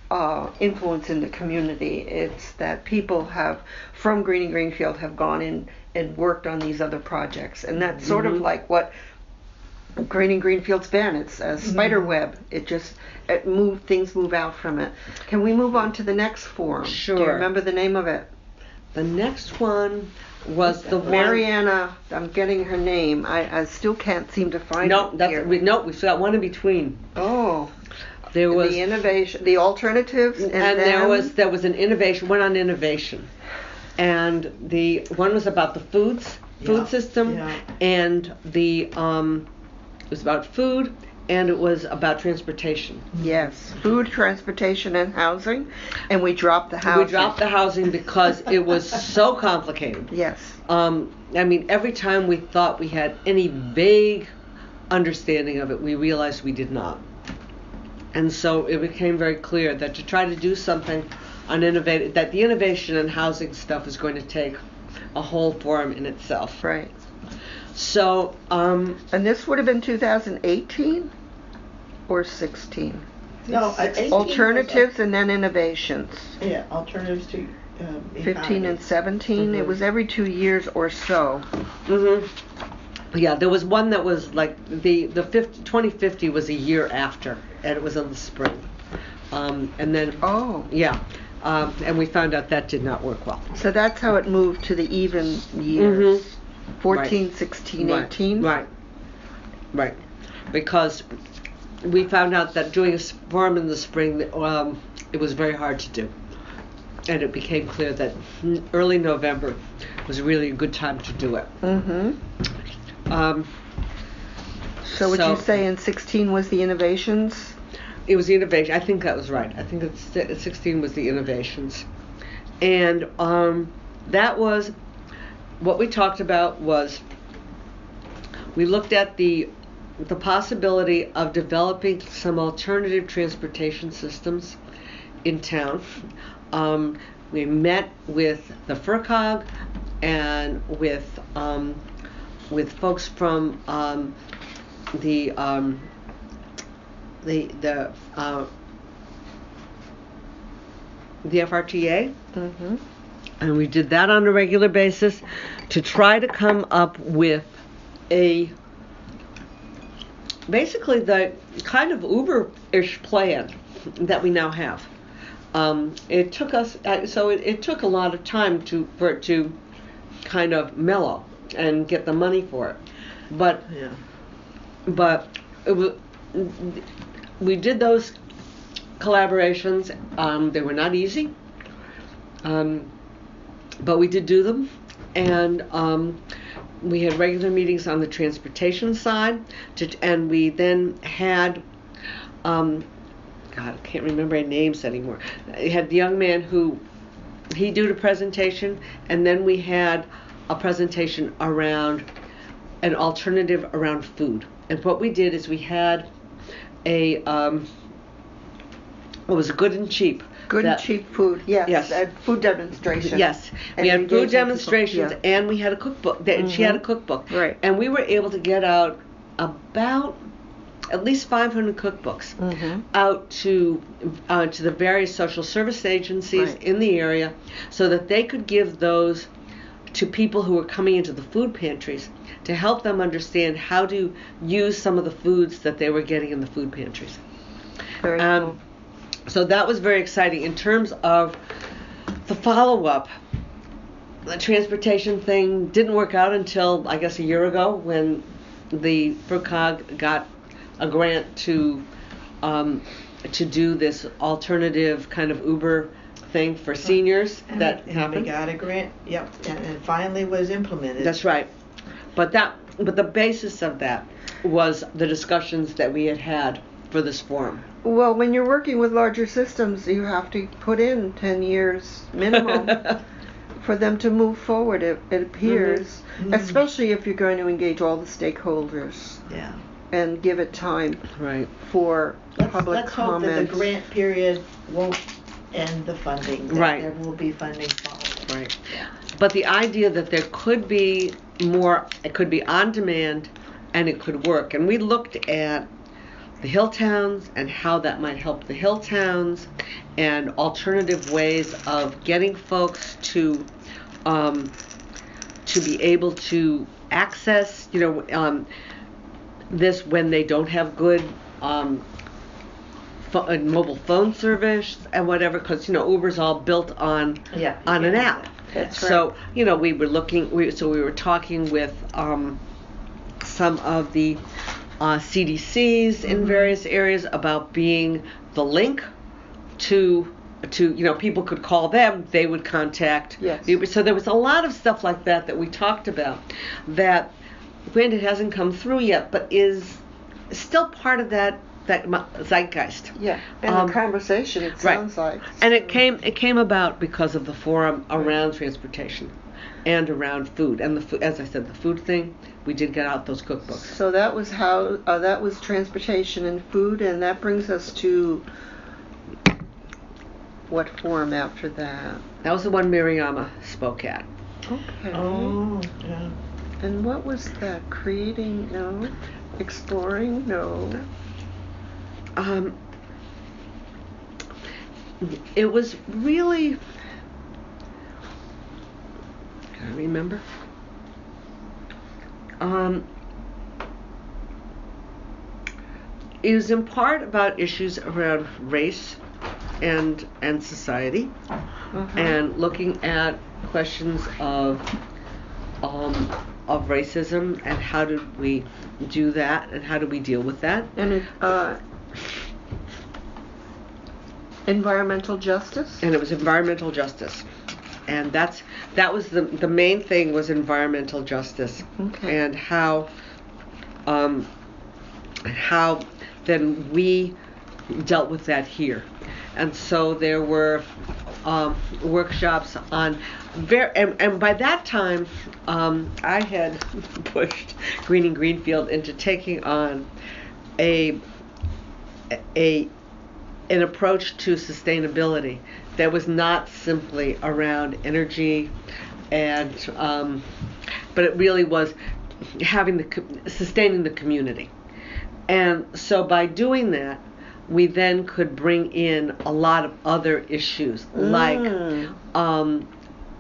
uh, influence in the community. It's that people have, from Green and Greenfield, have gone in and worked on these other projects. And that's sort Mhm. of like what Green and Greenfield's been. It's a spider web. It just, it move, things move out from it. Can we move on to the next forum? Do you Sure. remember the name of it? The next one was the one. Mariana, I'm getting her name. I, I still can't seem to find No, it that's here. we, no. We've got one in between. Oh, There was the innovation, the alternatives, and, and then, there was there was an innovation one on innovation, and the one was about the foods food Yeah, system, yeah. and the um, it was about food, and it was about transportation. yes, food, transportation, and housing, and we dropped the housing. We dropped the housing because it was so complicated. Yes. Um, I mean, every time we thought we had any vague understanding of it, we realized we did not. And so it became very clear that to try to do something on innovate that the innovation and housing stuff is going to take a whole forum in itself. Right. So, um, And this would have been two thousand eighteen or sixteen. No, uh, eighteen was, Alternatives and then innovations. uh, Yeah, alternatives to um, fifteen and economy. seventeen. It Mhm. was every two years or so. hmm yeah, there was one that was like the the fifty, twenty fifty was a year after, and it was in the spring. Um, and then Oh. yeah, um, and we found out that did not work well. So that's how it moved to the even years. Mhm. fourteen, sixteen, Right, eighteen. Right, right. Because we found out that doing a forum in the spring, um, it was very hard to do. And it became clear that n- early November was really a good time to do it. Mm-hmm. Um, So would So- you say in sixteen was the innovations? it was the innovation. I think that was right. I think it's, sixteen was the innovations. And um, that was, what we talked about was, we looked at the the possibility of developing some alternative transportation systems in town. Um, we met with the FERCog and with um, with folks from um, the um, the the uh, the F R T A. Mm-hmm. And we did that on a regular basis to try to come up with a basically the kind of Uber-ish plan that we now have. Um, it took us uh, so it, it took a lot of time to for it to kind of mellow and get the money for it, but Yeah. but it was, we did those collaborations. Um, they were not easy. Um, but we did do them, and um, we had regular meetings on the transportation side, to, and we then had, um, God, I can't remember any names anymore. We had the young man who, he did a presentation, and then we had a presentation around an alternative around food. And what we did is we had a, um, it was good and cheap. Good that- and cheap food. Yes. Yes. Uh, food demonstration. Yes, And we had engaging food people. demonstrations, Yeah. and we had a cookbook. That She had a cookbook, Right. And we were able to get out about at least five hundred cookbooks Mhm. out to uh, to the various social service agencies Right. in the area, so that they could give those to people who were coming into the food pantries to help them understand how to use some of the foods that they were getting in the food pantries. Very Um, cool. So that was very exciting. In terms of the follow-up, the transportation thing didn't work out until, I guess, a year ago, when the FERCog got a grant to um, to do this alternative kind of Uber thing for seniors. And that we, and happened. we got a grant. Yep. And it finally was implemented. That's right. But that, but the basis of that was the discussions that we had had for this forum. Well, when you're working with larger systems, you have to put in ten years minimum for them to move forward, it, it appears. Mhm. Especially if you're going to engage all the stakeholders Yeah. and give it time Right. for Let's, public let's hope comments. that the grant period won't end the funding. That Right. There will be funding following. Right. But the idea that there could be more, it could be on demand, and it could work. And we looked at the hill towns and how that might help the hill towns, and alternative ways of getting folks to um, to be able to access, you know, um, this when they don't have good um, pho- uh, mobile phone service and whatever, because you know Uber's all built on Yeah, on an yeah. app. That's So you know we were looking, we, so we were talking with um, some of the uh, C D Cs in various areas about being the link to to you know people could call them, they would contact Yes. Uber. So there was a lot of stuff like that that we talked about that granted hasn't come through yet, but is still part of that that mo- zeitgeist. Yeah, and Um, the conversation, it right. sounds like. And it came it came about because of the forum around transportation and around food. And the fo- as I said, the food thing, we did get out those cookbooks. So that was how, uh, that was transportation and food, and that brings us to what forum after that? That was the one Mariama spoke at. Okay. Oh, yeah. And what was that? Creating? No. Exploring? No. Um, it was really, can I remember? Um, it was in part about issues around race and and society, Uh-huh. and looking at questions of um, of racism and how did we do that and how do we deal with that. And it, uh, environmental justice? And it was environmental justice, and that's that was the the main thing was environmental justice. Okay. And how um how then we dealt with that here. And so there were um, workshops on ver- and, and by that time um, I had pushed Greening Greenfield into taking on a a an approach to sustainability that was not simply around energy and um, but it really was having the co- sustaining the community. And so by doing that, we then could bring in a lot of other issues like Mm. um,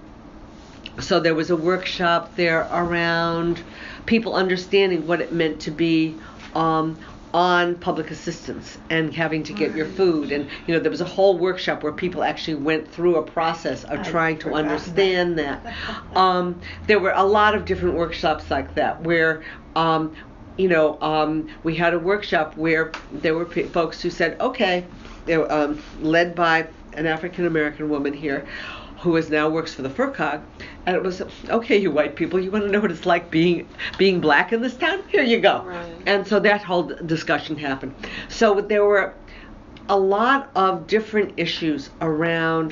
so there was a workshop there around people understanding what it meant to be um, on public assistance and having to get your food, and you know there was a whole workshop where people actually went through a process of I'd trying to forgotten understand that. Um, there were a lot of different workshops like that where um, you know um, we had a workshop where there were p- folks who said, okay, they were um, led by an African American woman here who is now works for the F R C O G, and it was, okay, you white people, you want to know what it's like being being black in this town? Here you go. Right. And so that whole discussion happened. So there were a lot of different issues around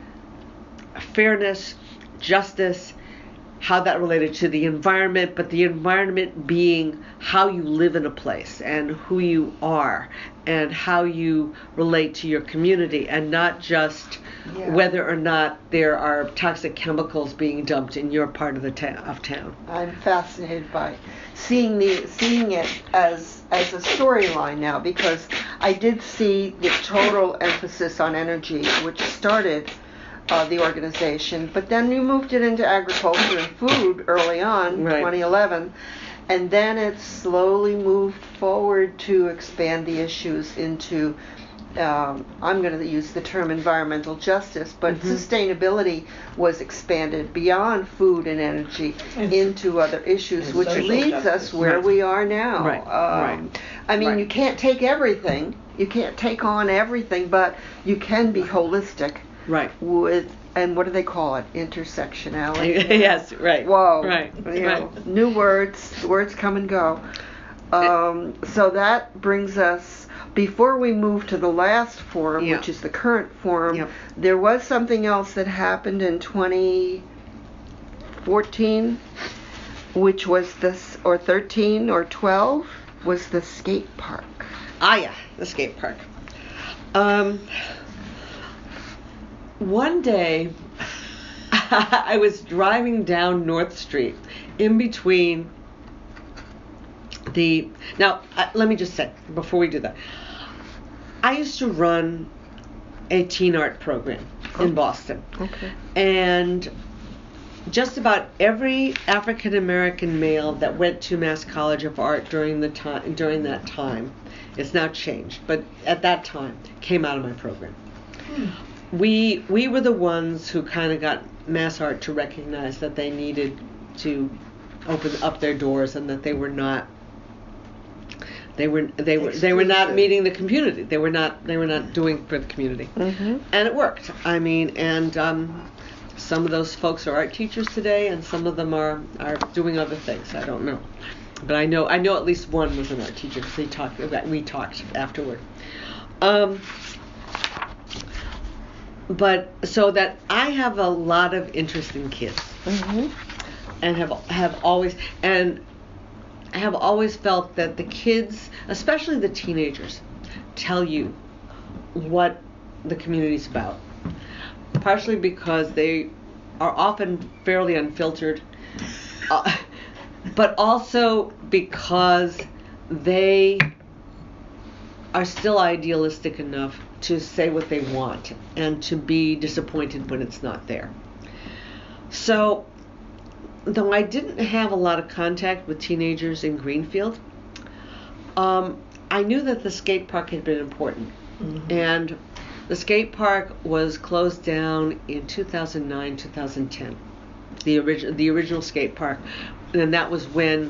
fairness, justice, how that related to the environment, but the environment being how you live in a place and who you are and how you relate to your community, and not just Yeah. whether or not there are toxic chemicals being dumped in your part of the ta- of town. I'm fascinated by seeing the seeing it as as a storyline now, because I did see the total emphasis on energy, which started uh, the organization, but then you moved it into agriculture and food early on, Right. twenty eleven, and then it slowly moved forward to expand the issues into. Um, I'm going to use the term environmental justice, but Mhm. sustainability was expanded beyond food and energy And- into other issues, and which social leads justice. us where Right. we are now. Right, Um, right, I mean, right. you can't take everything, you can't take on everything, but you can be holistic Right. with, and what do they call it? Intersectionality. Yes, right. Whoa. Right. You know, Right. new words, words come and go. Um, so that brings us, before we move to the last forum, Yeah. which is the current forum, Yep. there was something else that happened in twenty fourteen, which was this, or thirteen or twelve, was the skate park. Ah, yeah, the skate park. Um, one day, I was driving down North Street in between the now uh, let me just say before we do that, I used to run a teen art program in Boston. Okay. And just about every African American male that went to Mass College of Art during the time during that time, it's now changed, but at that time came out of my program. Hmm. We we were the ones who kind of got Mass Art to recognize that they needed to open up their doors and that they were not they were they were they were not Exclusive. meeting the community. They were not they were not doing for the community. Mm-hmm. And it worked. I mean, and um, some of those folks are art teachers today, and some of them are, are doing other things. I don't know, but I know I know at least one was an art teacher because they talked. We talked afterward. Um, but so that I have a lot of interest in kids, Mm-hmm. and have have always and have always felt that the kids, especially the teenagers, tell you what the community's about. Partially because they are often fairly unfiltered, uh, but also because they are still idealistic enough to say what they want and to be disappointed when it's not there. So, though I didn't have a lot of contact with teenagers in Greenfield, um, I knew that the skate park had been important. Mhm. And the skate park was closed down in two thousand nine, two thousand ten. The original, the original skate park, and that was when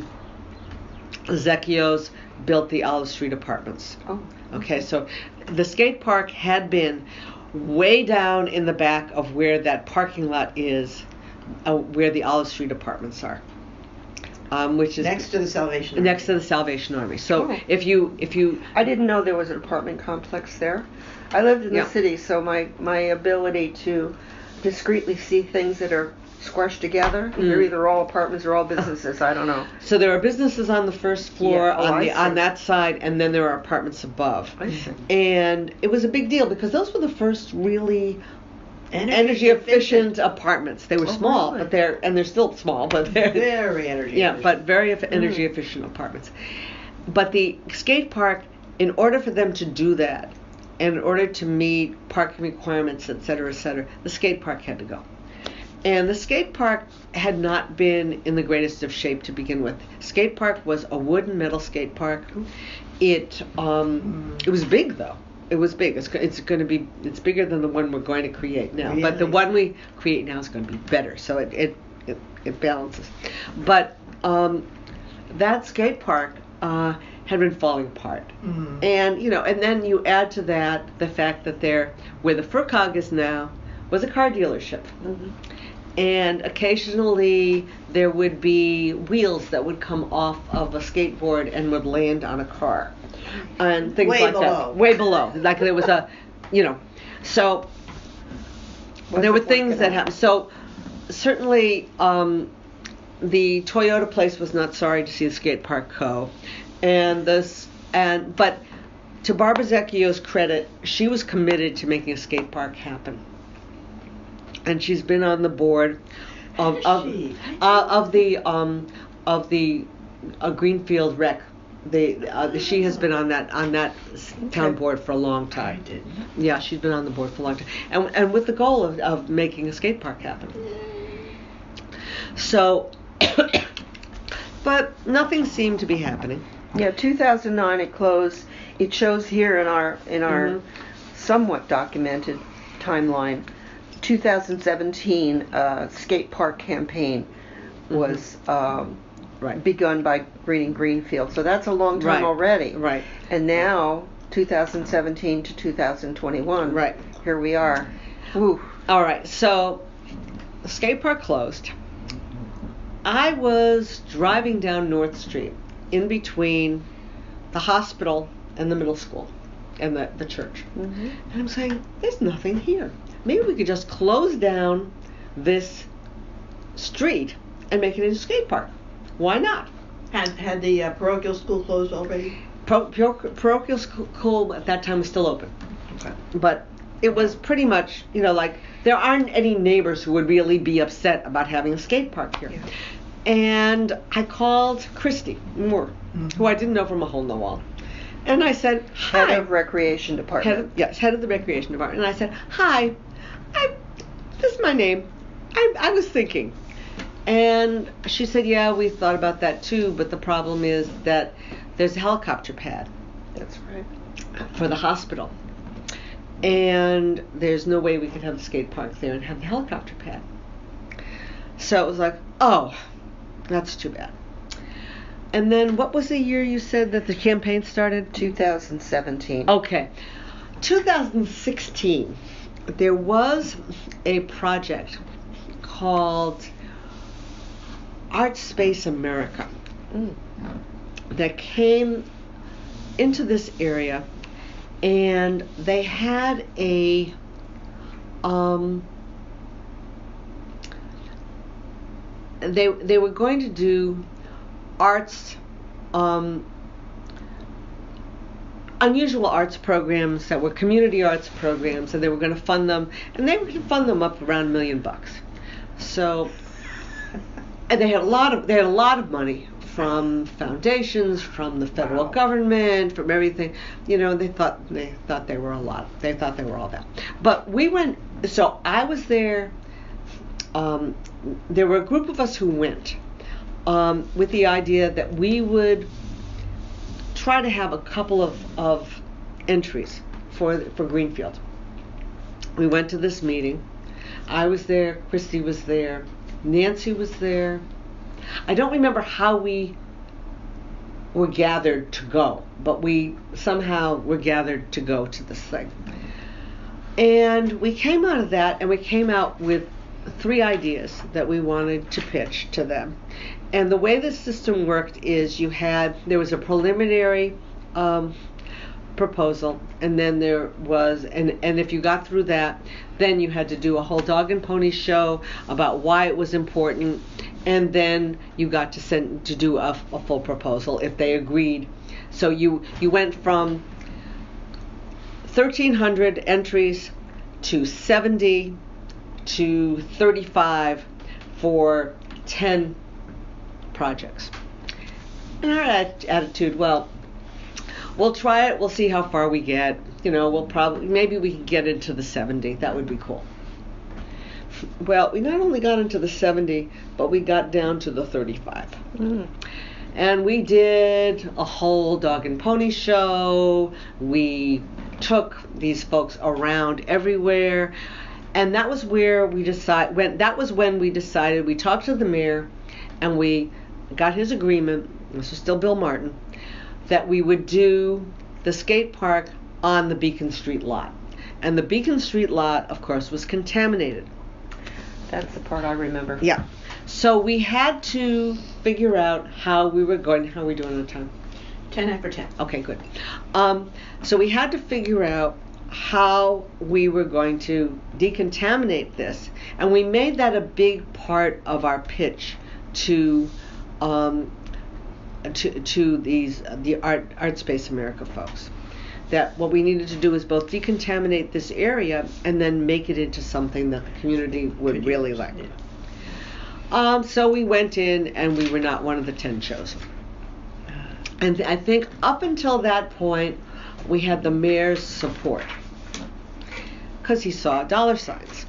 Zecchios built the Olive Street apartments. Oh. Okay, so the skate park had been way down in the back of where that parking lot is, uh, where the Olive Street apartments are, um, which is Next to the Salvation next to Army. the Salvation Army. So Oh. if you if you I didn't know there was an apartment complex there. I lived in Yeah. the city, so my, my ability to discreetly see things that are squashed together, Mm. they're either all apartments or all businesses, I don't know. So there are businesses on the first floor Yeah. Oh, on I the on see. that side, and then there are apartments above. I see. And it was a big deal because those were the first really Energy, energy efficient apartments. They were Oh, small, really? but they're and they're still small, but they're Very energy yeah, efficient. but very eff- energy Mm. efficient apartments. But the skate park, in order for them to do that, and in order to meet parking requirements, et cetera, et cetera, the skate park had to go. And the skate park had not been in the greatest of shape to begin with. Skate park was a wood and metal skate park. It um, it was big though. It was big. It's, go- it's going to be it's bigger than the one we're going to create now. But the Really? one we create now is going to be better. So it it it, it balances. But um, that skate park uh, had been falling apart. Mm. And you know, and then you add to that the fact that there, where the Furcog is now, was a car dealership, Mhm. and occasionally there would be wheels that would come off of a skateboard and would land on a car, and things Way like below. that. Way below, like there was a, you know, so What's there were it things working that on? happened. So certainly, um, the Toyota place was not sorry to see the skate park go, and this and but to Barbara Zecchio's credit, she was committed to making a skate park happen, and she's been on the board of Has of, she? uh, of the um, of the uh, Greenfield Rec. The uh, she has been on that on that s- town Okay. board for a long I time. didn't. Yeah, she's been on the board for a long time, and and with the goal of, of making a skate park happen. So, but nothing seemed to be happening. Yeah, two thousand nine it closed. It shows here in our in our Mhm. somewhat documented timeline. two thousand seventeen uh, skate park campaign was um, Right. begun by Green and Greenfield. So that's a long time Right. already. Right. And now two thousand seventeen to two thousand twenty-one. Right. Here we are. Ooh. All right. So, the skate park closed. I was driving down North Street, in between the hospital and the middle school, and the the church. Mhm. And I'm saying, there's nothing here. Maybe we could just close down this street and make it into a skate park. Why not? Had had the uh, parochial school closed already? Pro- pro- parochial school at that time was still open, Okay. but it was pretty much, you know, like there aren't any neighbors who would really be upset about having a skate park here. Yeah. And I called Christy Moore, Mm-hmm. who I didn't know from a hole in the wall. And I said, hi. Head of Recreation Department. Head of, yes, head of the Recreation Department. And I said, hi, I, this is my name. I, I was thinking. And she said, yeah, we thought about that too, but the problem is that there's a helicopter pad That's right. for the hospital. And there's no way we could have the skate park there and have the helicopter pad. So it was like, oh, that's too bad. And then what was the year you said that the campaign started? two thousand seventeen. Okay. two thousand sixteen, there was a project called Art Space America Mm. that came into this area, and they had a um, they they were going to do arts um, unusual arts programs that were community arts programs, and they were going to fund them, and they were going to fund them up around a million bucks. So, and they had a lot of they had a lot of money from foundations, from the federal Wow. government, from everything. You know, they thought they thought they were a lot. They thought they were all that. But we went. So I was there. Um, there were a group of us who went um, with the idea that we would try to have a couple of, of entries for for Greenfield. We went to this meeting. I was there. Christy was there. Nancy was there. I don't remember how we were gathered to go, but we somehow were gathered to go to this thing. And we came out of that, and we came out with three ideas that we wanted to pitch to them. And the way the system worked is you had, there was a preliminary um, proposal, and then there was, and, and if you got through that, then you had to do a whole dog and pony show about why it was important, and then you got to send to do a, a full proposal if they agreed. So you you went from thirteen hundred entries to seventy to thirty-five for ten projects. And our at- attitude, well, we'll try it, we'll see how far we get. You know, we'll probably, maybe we can get into the seventy. That would be cool. Well, we not only got into the seventy, but we got down to the thirty-five. Mm. And we did a whole dog and pony show. We took these folks around everywhere. And that was where we decided, when, that was when we decided, we talked to the mayor, and we got his agreement, this was still Bill Martin, that we would do the skate park on the Beacon Street lot. And the Beacon Street lot, of course, was contaminated. That's the part I remember. Yeah. So we had to figure out how we were going, how are we doing on time? ten after ten. Okay, good. Um, so we had to figure out how we were going to decontaminate this. And we made that a big part of our pitch to um, to, to these uh, the Art, Art Space America folks. That what we needed to do is both decontaminate this area and then make it into something that the community would really like. Yeah. Um, so we went in, and we were not one of the ten chosen. And th- I think up until that point, we had the mayor's support because he saw dollar signs.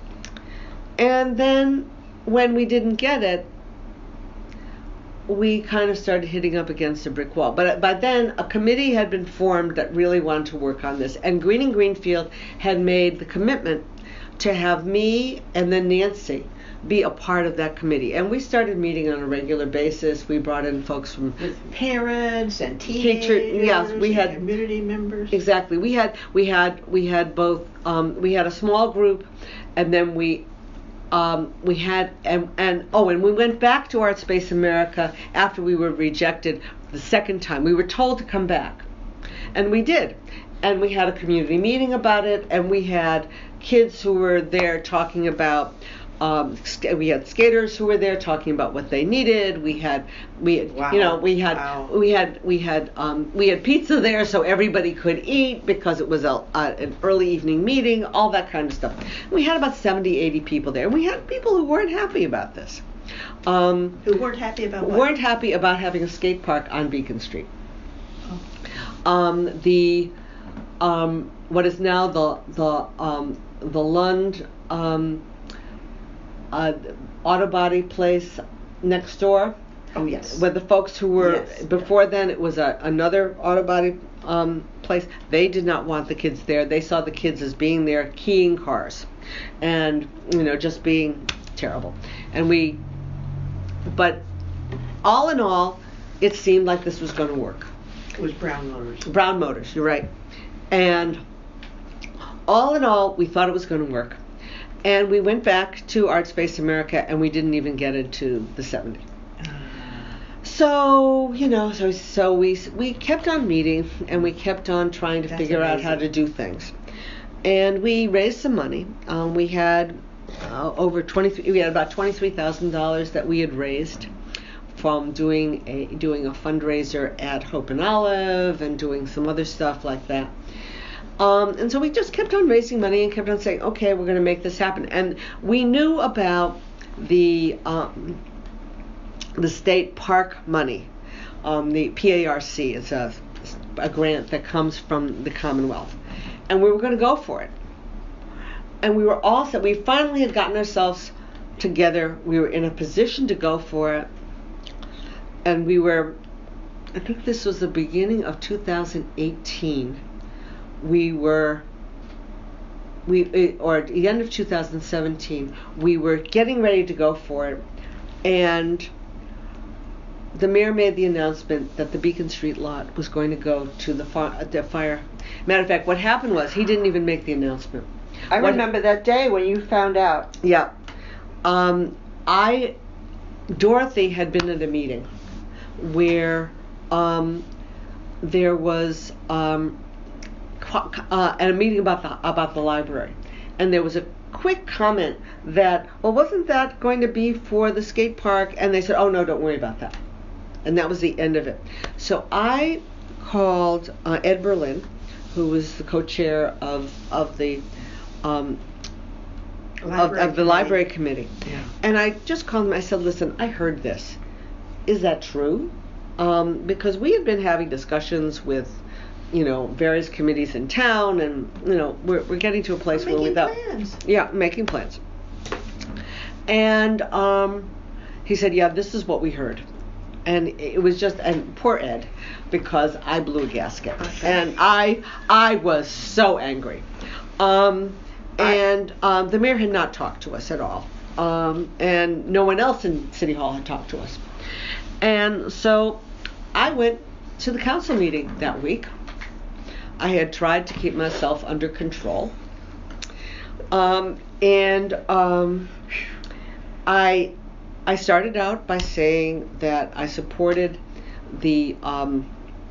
And then when we didn't get it, we kind of started hitting up against a brick wall. But by then, a committee had been formed that really wanted to work on this. And Green and Greenfield had made the commitment to have me and then Nancy be a part of that committee. And we started meeting on a regular basis. We brought in folks from With parents and Teacher- teenagers, yes, we and had- community members. Exactly. We had we had we had both. Um, we had a small group, and then we um, we had and and oh, and we went back to Art Space America after we were rejected the second time. We were told to come back, and we did, and we had a community meeting about it, and we had kids who were there talking about. Um, sk- we had skaters who were there talking about what they needed. We had, we, had, Wow. you know, we had, Wow. we had, we had, um, we had pizza there so everybody could eat because it was a, a, an early evening meeting, all that kind of stuff. We had about seventy, eighty people there, and we had people who weren't happy about this. Um, Who weren't happy about what? weren't happy about having a skate park on Beacon Street. Oh. Um, the um, what is now the the um, the Lund um, uh, auto body place next door. Oh, yes. With the folks who were Yes. before then, it was a, another auto body um, place. They did not want the kids there. They saw the kids as being there keying cars, and you know just being terrible. And we, but all in all, it seemed like this was going to work. It was Brown Motors. Brown Motors, you're right. And all in all, we thought it was going to work. And we went back to Art Space America, and we didn't even get into the seventy. So, you know, so so we we kept on meeting, and we kept on trying to That's figure out how to amazing. do things. And we raised some money. Um, we had uh, over twenty. We had about twenty-three thousand dollars that we had raised from doing a doing a fundraiser at Hope and Olive and doing some other stuff like that. Um, and so we just kept on raising money and kept on saying, okay, we're going to make this happen. And we knew about the um, the state park money. Um, the P A R C is a, a grant that comes from the Commonwealth. And we were going to go for it. And we were all set. We finally had gotten ourselves together. We were in a position to go for it. And we were, I think this was the beginning of two thousand eighteen. We were, we or at the end of two thousand seventeen, we were getting ready to go for it. And the mayor made the announcement that the Beacon Street lot was going to go to the, fi- the fire. Matter of fact, what happened was he didn't even make the announcement. I What- remember that day when you found out. Yeah. Um, I, Dorothy had been at a meeting where um, there was um, qu- uh, at a meeting about the about the library, and there was a quick comment that, well, wasn't that going to be for the skate park? And they said, oh no, don't worry about that. And that was the end of it. So I called uh, Ed Berlin, who was the co-chair of of the um, of, Library of the committee. library committee. Yeah. And I just called him. I said, listen, I heard this. Is that true? Um, because we had been having discussions with, you know, various committees in town, and you know, we're we're getting to a place We're where we making thought, plans. yeah, making plans. And um, he said, yeah, this is what we heard. And it was just, and poor Ed, because I blew a gasket, and I I was so angry. Um, and um, the mayor had not talked to us at all, um, and no one else in City Hall had talked to us. And so I went to the council meeting that week. I had tried to keep myself under control, um, and um, I. I started out by saying that I supported the um,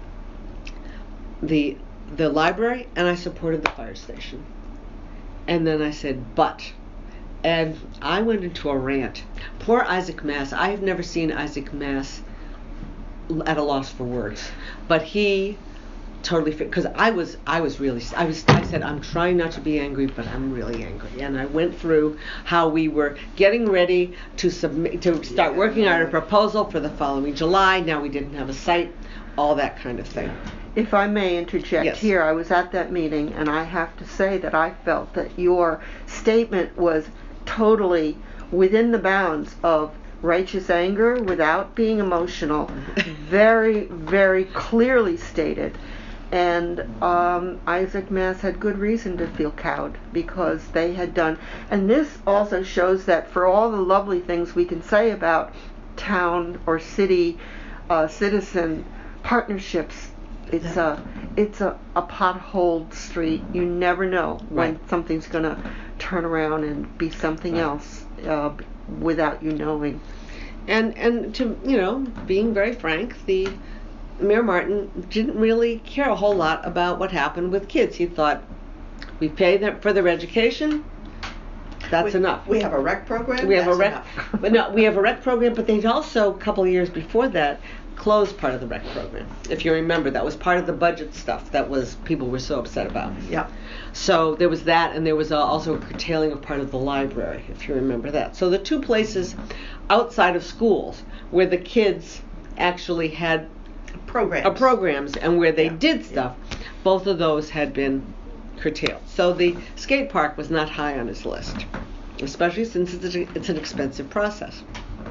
the the library, and I supported the fire station. And then I said, but, and I went into a rant. Poor Isaac Mass. I have never seen Isaac Mass at a loss for words, but he totally fit, because I was I was really I was I said I'm trying not to be angry, but I'm really angry. And I went through how we were getting ready to submit to start working on a proposal for the following July. Now we didn't have a site, all that kind of thing. If I may interject Yes. here, I was at that meeting, and I have to say that I felt that your statement was totally within the bounds of righteous anger without being emotional, very, very clearly stated. And um, Isaac Mass had good reason to feel cowed, because they had done, and this also shows that for all the lovely things we can say about town or city uh, citizen partnerships, it's a it's a, a potholed street. You never know when Right. something's going to turn around and be something Right. else uh, without you knowing. And and to you know, being very frank, the Mayor Martin didn't really care a whole lot about what happened with kids. He thought, we pay them for their education, that's we, enough. We have a rec program. We have that's a rec, enough. but no, we have a rec program. But they'd also, a couple of years before that, closed part of the rec program. If you remember, that was part of the budget stuff that was people were so upset about. Yeah. So there was that, and there was uh, also a curtailing of part of the library, if you remember that. So the two places outside of schools where the kids actually had Programs. uh, programs and where they Yeah. did stuff, both of those had been curtailed. So the skate park was not high on his list, especially since it's, a, it's an expensive process.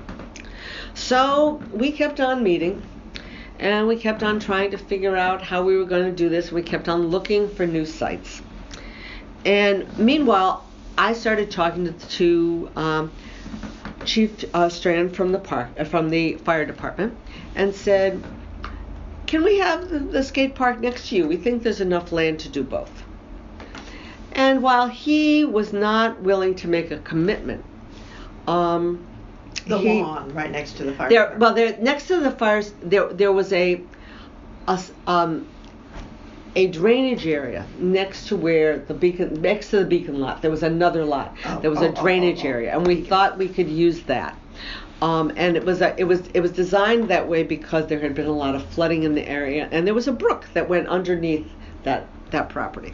So we kept on meeting, and we kept on trying to figure out how we were going to do this. We kept on looking for new sites. And meanwhile, I started talking to, to um, Chief uh, Strand from the park, uh, from the fire department, and said, "Can we have the, the skate park next to you? We think there's enough land to do both." And while he was not willing to make a commitment, um, The he, lawn right next to the fire. there, department. well, there next to the fires, there there was a, a s- um, a drainage area next to where the beacon, next to the beacon lot. There was another lot. Oh, there was oh, a oh, drainage oh, oh. area, and we Beacon. thought we could use that. Um, and it was a, it was it was designed that way because there had been a lot of flooding in the area, and there was a brook that went underneath that that property.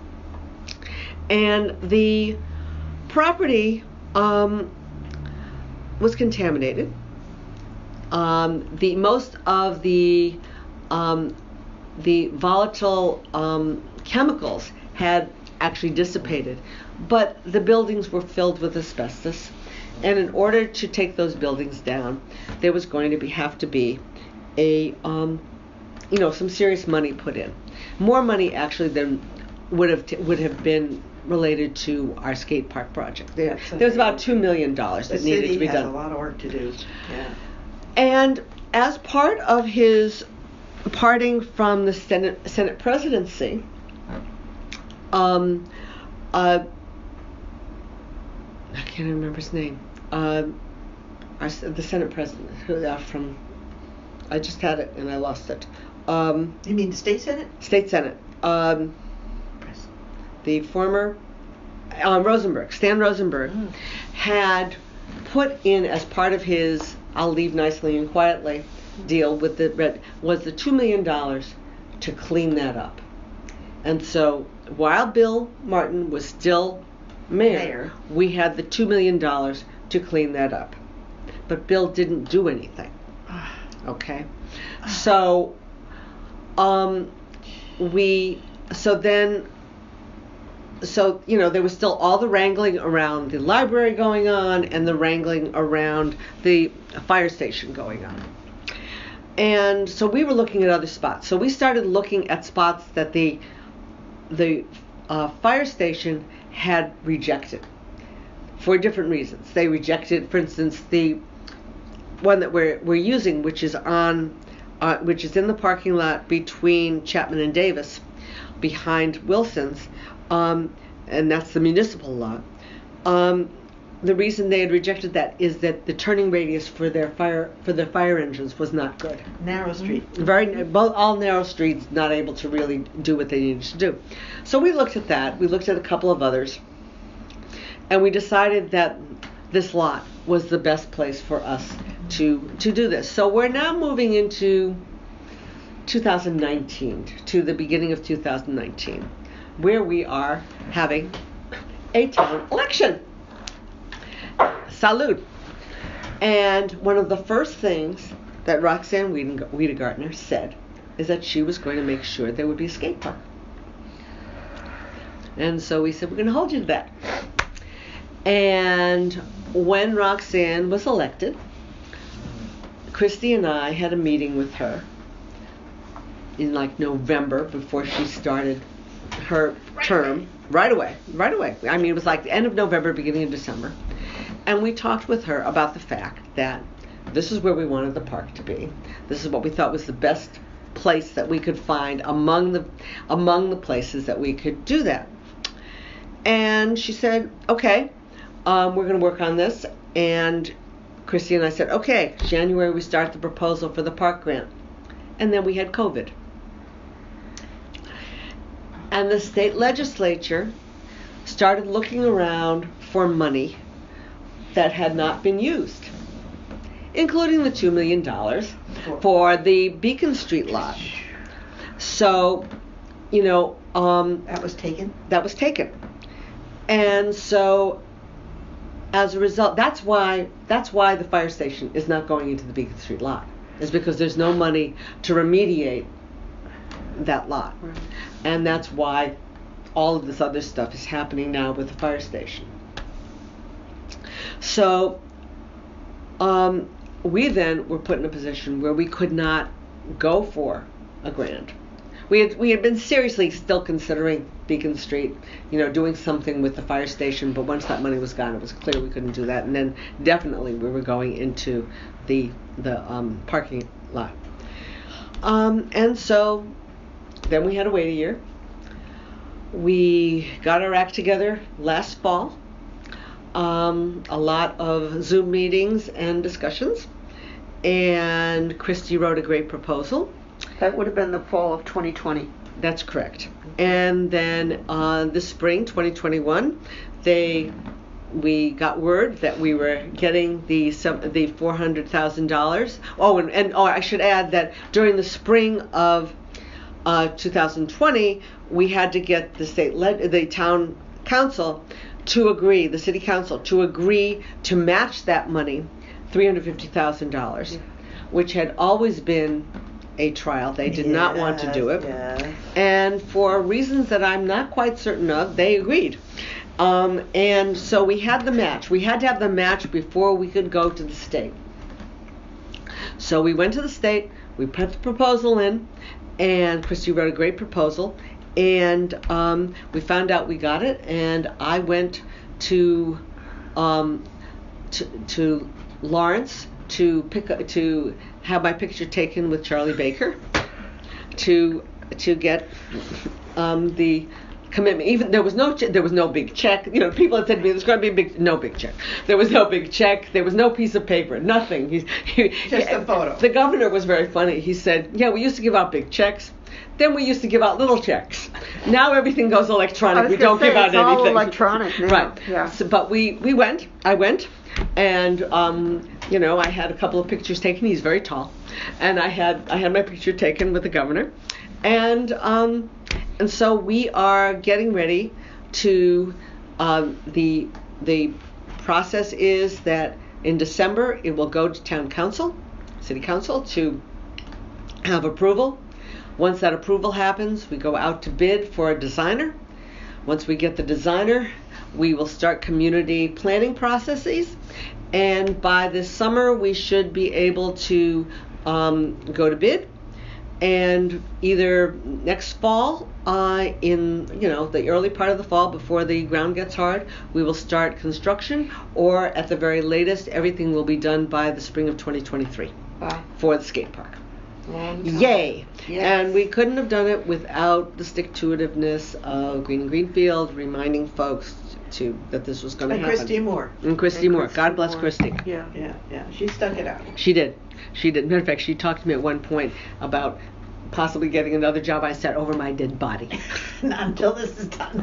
And the property um, was contaminated. Um, the most of the um, the volatile um, chemicals had actually dissipated, but the buildings were filled with asbestos. And in order to take those buildings down, there was going to be have to be a um, you know some serious money put in, more money actually than would have t- would have been related to our skate park project. There, That's there was about two million dollars the that needed city to be has done. a lot of work to do. Yeah. And as part of his parting from the Senate, Senate presidency, um, uh, I can't even remember his name. Uh, our, the Senate president, who uh, from, I just had it and I lost it. Um, You mean the state senate? State Senate. Um, the former um, Rosenberg, Stan Rosenberg, Mm. had put in as part of his "I'll leave nicely and quietly" deal with the red was the two million dollars to clean that up. And so while Bill Martin was still mayor, Mayor. we had the two million dollars to clean that up. But Bill didn't do anything. Okay, so um, we so then. So, you know, there was still all the wrangling around the library going on and the wrangling around the fire station going on. And so we were looking at other spots. So we started looking at spots that the the uh, fire station had rejected for different reasons. They rejected, for instance, the one that we're we're using, which is on, uh, which is in the parking lot between Chapman and Davis, behind Wilson's. Um, and that's the municipal lot. Um, the reason they had rejected that is that the turning radius for their fire for their fire engines was not good. Narrow street. Very both all narrow streets, not able to really do what they needed to do. So we looked at that. We looked at a couple of others, and we decided that this lot was the best place for us to to do this. So we're now moving into two thousand nineteen, to the beginning of two thousand nineteen. Where we are having a town election. Salud. And one of the first things that Roxanne Wiedegartner said is that she was going to make sure there would be a skate park. And so we said, we're going to hold you to that. And when Roxanne was elected, Christy and I had a meeting with her in like November before she started her term. Right away, right away. I mean, it was like the end of November, beginning of December. And we talked with her about the fact that this is where we wanted the park to be. This is what we thought was the best place that we could find among the among the places that we could do that. And she said, okay, um, we're going to work on this. And Christy and I said, okay, January we start the proposal for the park grant. And then we had COVID. And the state legislature started looking around for money that had not been used, including the two million dollars For- for the Beacon Street lot. So, you know, um, That was taken? that was taken. And so, as a result, that's why that's why the fire station is not going into the Beacon Street lot. Is because there's no money to remediate that lot. Right. And that's why all of this other stuff is happening now with the fire station. So, um, we then were put in a position where we could not go for a grant. We had we had been seriously still considering Beacon Street, you know, doing something with the fire station, but once that money was gone, it was clear we couldn't do that. And then definitely we were going into the the um, parking lot. Um, and so then we had to wait a year. We got our act together last fall. Um, a lot of Zoom meetings and discussions, and Christy wrote a great proposal. That would have been the fall of twenty twenty. That's correct. And then uh, this spring, twenty twenty-one, they we got word that we were getting the some, the four hundred thousand dollars. Oh, and, and oh, I should add that during the spring of uh, two thousand twenty, we had to get the state led the town council to agree, the city council to agree to match that money, three hundred fifty thousand dollars, Yeah. which had always been a trial. They did not want to do it. Yes. And for reasons that I'm not quite certain of, they agreed. Um, and so we had the match. We had to have the match before we could go to the state. So we went to the state, we put the proposal in, and Christy wrote a great proposal, and um, we found out we got it, and I went to um, to, to Lawrence to pick up, to have my picture taken with Charlie Baker, to to get um, the commitment. Even there was no che- there was no big check. You know, people had said to me, "There's going to be a big no big check." There was no big check. There was no piece of paper. Nothing. He's, he, Just a photo. The governor was very funny. He said, "Yeah, we used to give out big checks. Then we used to give out little checks. Now everything goes electronic. I was We gonna don't say, give out it's all anything." electronic now. Right. Yeah. So, but we we went. I went, and um, you know, I had a couple of pictures taken. He's very tall, and I had I had my picture taken with the governor, and um, and so we are getting ready to um, the the process is that in December it will go to town council, city council to have approval. Once that approval happens, we go out to bid for a designer. Once we get the designer, we will start community planning processes, and by this summer we should be able to um, go to bid, and either next fall, uh, in you know the early part of the fall before the ground gets hard, we will start construction, or at the very latest, everything will be done by the spring of twenty twenty-three Wow. for the skate park. Long time. Yay! Yes. And we couldn't have done it without the stick-to-itiveness of Green and Greenfield reminding folks to that this was going to And happen. Christy Moore. And Christy And Moore. Christy God bless Moore. Christy. Yeah. Yeah, yeah. She stuck it out. She did. She did. Matter of fact, she talked to me at one point about possibly getting another job. I said, over my dead body. Not until this is done.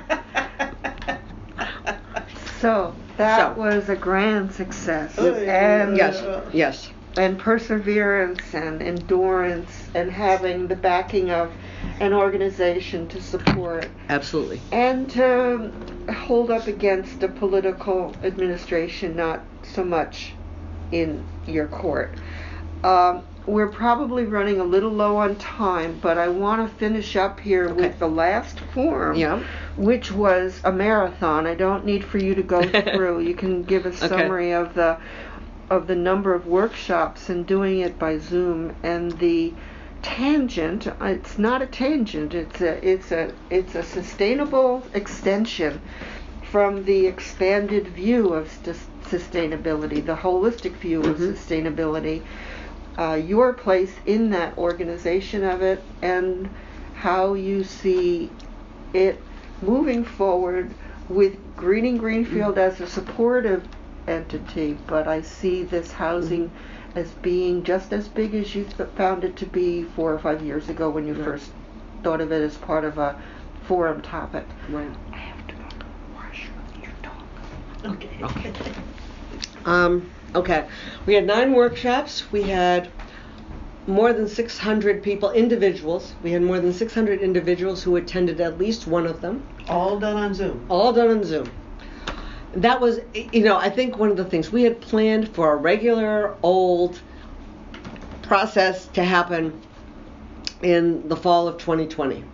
So that So. was a grand success, Oh, yeah. and Yes. Yes. and perseverance and endurance and having the backing of an organization to support Absolutely. and to hold up against a political administration, not so much in your court. Um, we're probably running a little low on time, but I want to finish up here Okay. with the last forum, Yeah. which was a marathon. I don't need for you to go through. You can give a summary of the of the number of workshops and doing it by Zoom, and the tangent. It's not a tangent. It's a it's a it's a sustainable extension from the expanded view of st- sustainability, the holistic view of Mhm. sustainability. Uh, your place in that organization of it, and how you see it moving forward with Greening Greenfield as a supportive entity, but I see this housing as being just as big as you th- found it to be four or five years ago when you Right. first thought of it as part of a forum topic. Right. I have to go to the washroom. You talk. Okay. Um, okay. We had nine workshops. We had more than six hundred people, individuals. We had more than six hundred individuals who attended at least one of them. All done on Zoom. All done on Zoom. That was, you know, I think one of the things we had planned for a regular old process to happen in the fall of twenty twenty.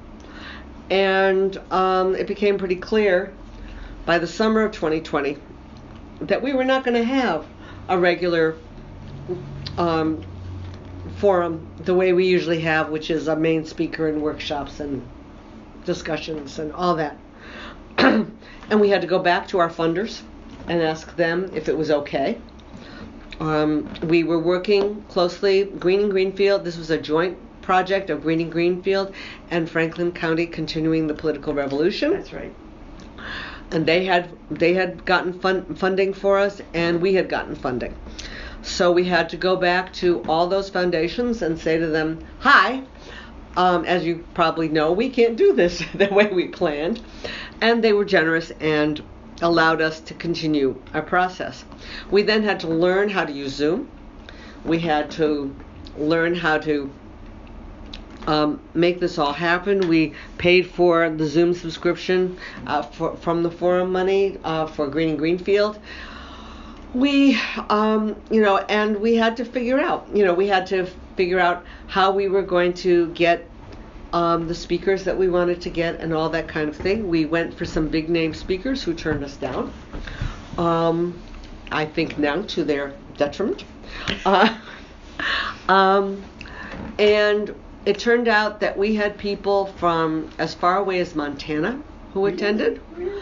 And um, it became pretty clear by the summer of twenty twenty that we were not going to have a regular um, forum the way we usually have, which is a main speaker and workshops and discussions and all that. And we had to go back to our funders and ask them if it was okay. Um, we were working closely, Greening Greenfield, this was a joint project of Greening Greenfield and Franklin County Continuing the Political Revolution. That's right. And they had they had gotten fun, funding for us, and we had gotten funding. So we had to go back to all those foundations and say to them, hi, um, as you probably know, we can't do this the way we planned. And they were generous and allowed us to continue our process. We then had to learn how to use Zoom. We had to learn how to um, make this all happen. We paid for the Zoom subscription uh, for, from the forum money uh, for Greening Greenfield. We, um, you know, and we had to figure out, you know, we had to figure out how we were going to get um, the speakers that we wanted to get and all that kind of thing. We went for some big name speakers who turned us down. Um, I think now to their detriment. Uh, um, and it turned out that we had people from as far away as Montana who attended.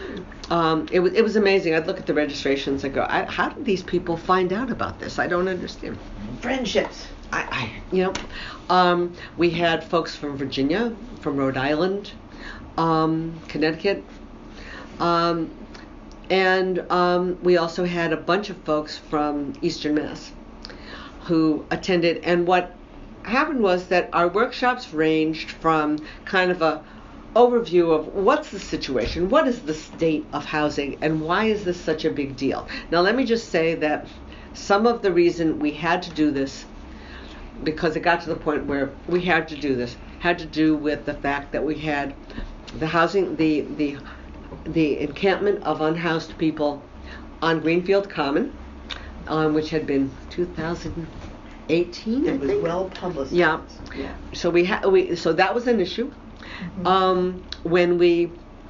Um, it was it was amazing. I'd look at the registrations and go, I, how did these people find out about this? I don't understand. Friendships. I, I you know, um, we had folks from Virginia, from Rhode Island, um, Connecticut, um, and um, we also had a bunch of folks from Eastern Mass who attended. And what happened was that our workshops ranged from kind of a overview of what's the situation, what is the state of housing, and why is this such a big deal. Now let me just say that some of the reason we had to do this, because it got to the point where we had to do this, had to do with the fact that we had the housing, the the the encampment of unhoused people on Greenfield Common, um, which had been two thousand eighteen, I It was think. well publicized. Yeah. Yeah. So we ha- we so that was an issue. Mm-hmm. Um, when we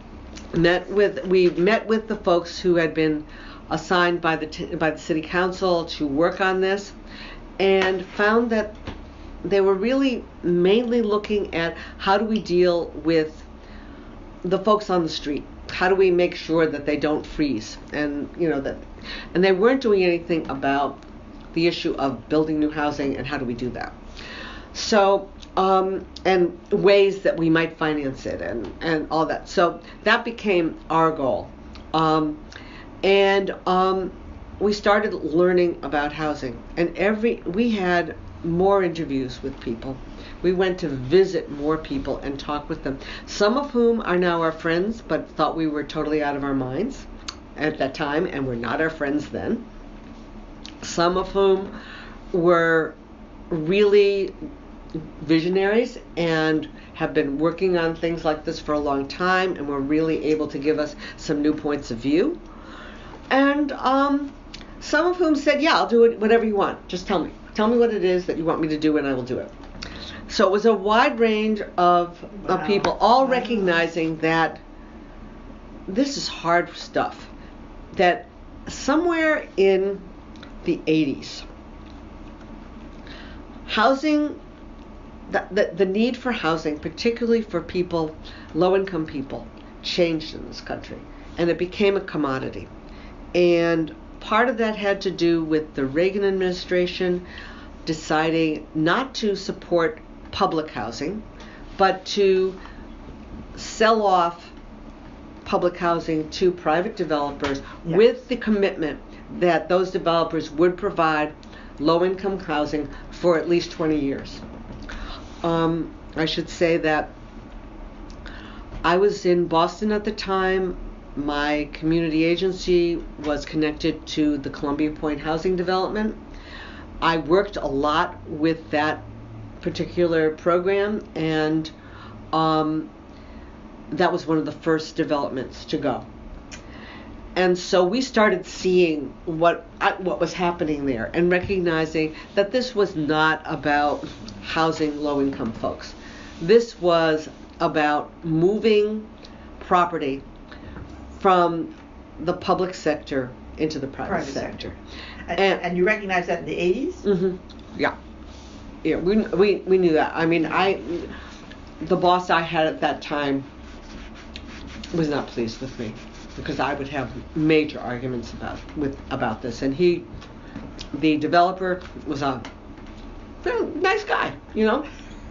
met with we met with the folks who had been assigned by the t- by the city council to work on this, and found that they were really mainly looking at how do we deal with the folks on the street. How do we make sure that they don't freeze, and you know that, and they weren't doing anything about the issue of building new housing and how do we do that. So. Um, and ways that we might finance it and, and all that. So that became our goal. Um, and um, we started learning about housing. And every we had more interviews with people. We went to visit more people and talk with them, some of whom are now our friends, but thought we were totally out of our minds at that time and were not our friends then. Some of whom were really visionaries and have been working on things like this for a long time and were really able to give us some new points of view. And um, some of whom said, yeah, I'll do it, whatever you want. Just tell me. Tell me what it is that you want me to do and I will do it. So it was a wide range of, Wow. of people, all Wow. recognizing that this is hard stuff. That somewhere in the eighties, housing The, the, the need for housing, particularly for people, low-income people, changed in this country, and it became a commodity. And part of that had to do with the Reagan administration deciding not to support public housing, but to sell off public housing to private developers Yes. with the commitment that those developers would provide low-income housing for at least twenty years. Um, I should say that I was in Boston at the time. My community agency was connected to the Columbia Point Housing Development. I worked a lot with that particular program, and um, that was one of the first developments to go. And so we started seeing what what was happening there and recognizing that this was not about housing low-income folks. This was about moving property from the public sector into the private, Private sector. sector. And, And- and you recognize that in the eighties? Mm-hmm. Yeah. Yeah, we, we, we knew that. I mean, I, the boss I had at that time was not pleased with me because I would have major arguments about with about this, and he, the developer, was a very nice guy, you know.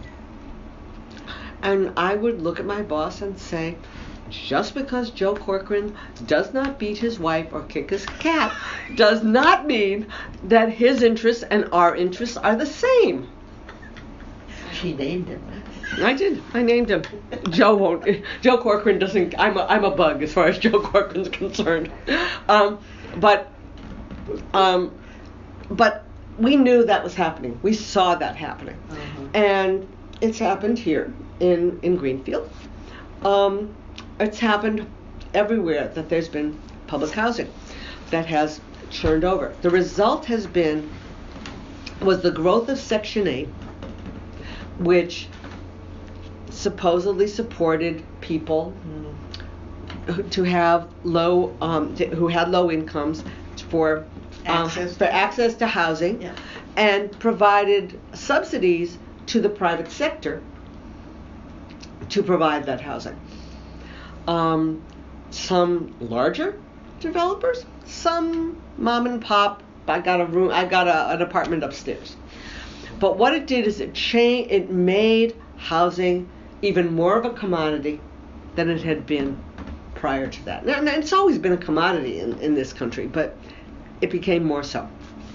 And I would look at my boss and say, just because Joe Corcoran does not beat his wife or kick his cat does not mean that his interests and our interests are the same. She named him. I did. I named him. Joe won't. Joe Corcoran doesn't. I'm a, I'm a bug as far as Joe Corcoran's concerned. Um, but, um, but we knew that was happening. We saw that happening, Uh-huh. and it's happened here in in Greenfield. Um, it's happened everywhere that there's been public housing that has churned over. The result has been was the growth of Section eight, which supposedly supported people who- to have low, um, to, who had low incomes for um, Access. for access to housing, Yeah. and provided subsidies to the private sector to provide that housing. Um, some larger developers, some mom and pop. I got a room. I got a, an apartment upstairs. But what it did is it changed. It made housing even more of a commodity than it had been prior to that. Now, it's always been a commodity in, in this country, but it became more so.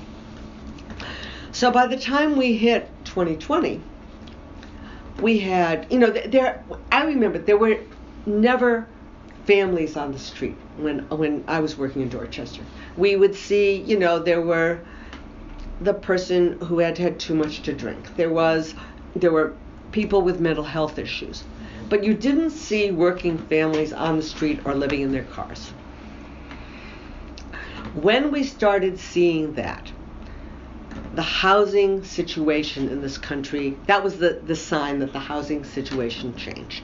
So by the time we hit twenty twenty, we had, you know, there. I remember there were never families on the street when when I was working in Dorchester. We would see, you know, there were the person who had had too much to drink. There was, there were people with mental health issues, but you didn't see working families on the street or living in their cars. When we started seeing that, the housing situation in this country, that was the, the sign that the housing situation changed.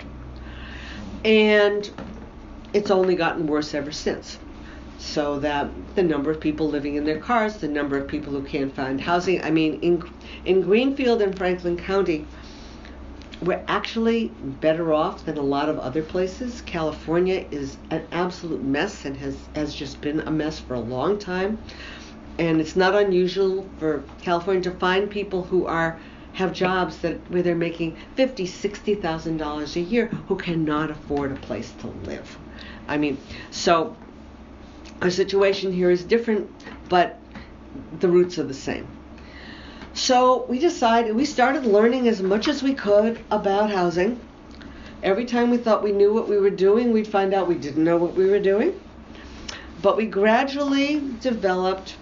And it's only gotten worse ever since. So that the number of people living in their cars, the number of people who can't find housing. I mean, in in Greenfield and Franklin County, we're actually better off than a lot of other places. California is an absolute mess and has, has just been a mess for a long time. And it's not unusual for California to find people who are have jobs that where they're making fifty, sixty thousand dollars a year who cannot afford a place to live. I mean, so our situation here is different, but the roots are the same. So we decided, we started learning as much as we could about housing. Every time we thought we knew what we were doing, we'd find out we didn't know what we were doing. But we gradually developed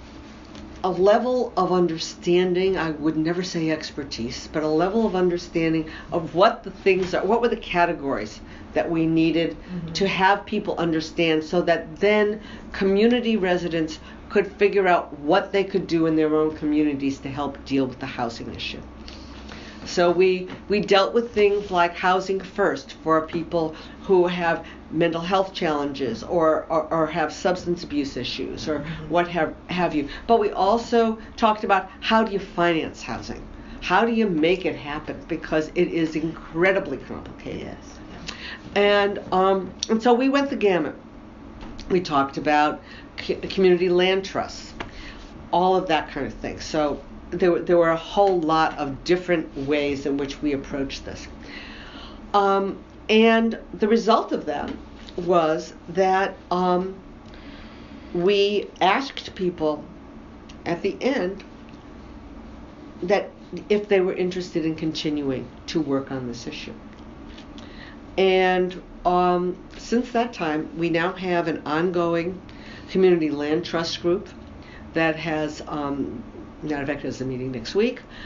a level of understanding, I would never say expertise, but a level of understanding of what the things are, what were the categories that we needed mm-hmm. to have people understand, so that then community residents could figure out what they could do in their own communities to help deal with the housing issue. So we we dealt with things like housing first for people who have mental health challenges or, or, or have substance abuse issues or mm-hmm. what have, have you. But we also talked about how do you finance housing? How do you make it happen? Because it is incredibly complicated. Yes. And, um, and so we went the gamut. We talked about c- community land trusts, all of that kind of thing. So there were, there were a whole lot of different ways in which we approached this. Um, and the result of that was that um, we asked people at the end that if they were interested in continuing to work on this issue. And um, since that time, we now have an ongoing community land trust group that has, um, matter of fact, has a meeting next week,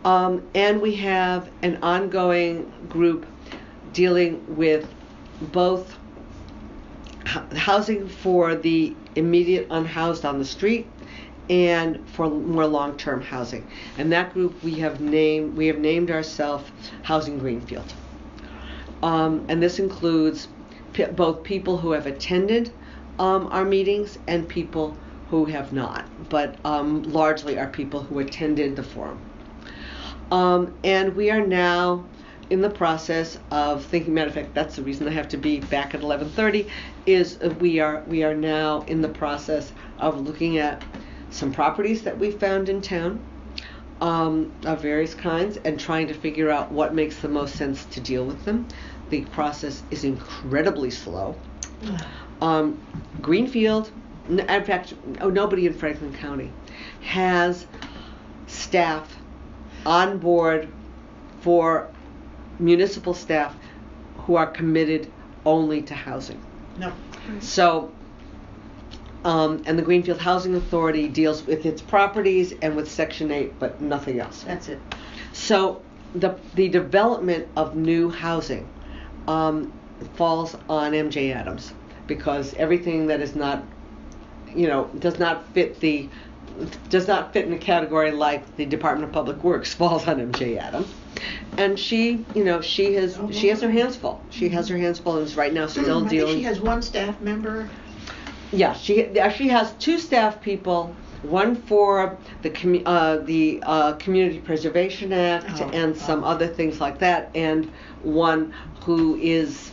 Um, and we have an ongoing group dealing with both h- housing for the immediate unhoused on the street and for more long-term housing. And that group we have named we have named ourselves Housing Greenfield. Um, and this includes p- both people who have attended um, our meetings and people who have not, but um, largely are people who attended the forum. Um, and we are now in the process of thinking. Matter of fact, that's the reason I have to be back at eleven thirty. Is uh, we are we are now in the process of looking at some properties that we found in town, um, of various kinds, and trying to figure out what makes the most sense to deal with them. The process is incredibly slow. Um, Greenfield, in fact, oh, nobody in Franklin County has staff on board for municipal staff who are committed only to housing. No. So, um, and the Greenfield Housing Authority deals with its properties and with Section eight, but nothing else. That's it. So the the development of new housing um, falls on M J Adams, because everything that is not, you know, does not fit the does not fit in a category like the Department of Public Works falls on M J Adams. And she, you know, she has Oh, she has her hands full. She has her hands full and is right now still I dealing. think she has one staff member. Yeah, she actually has two staff people, one for the commu- uh, the uh, Community Preservation Act Oh, and some oh. other things like that, and one who is,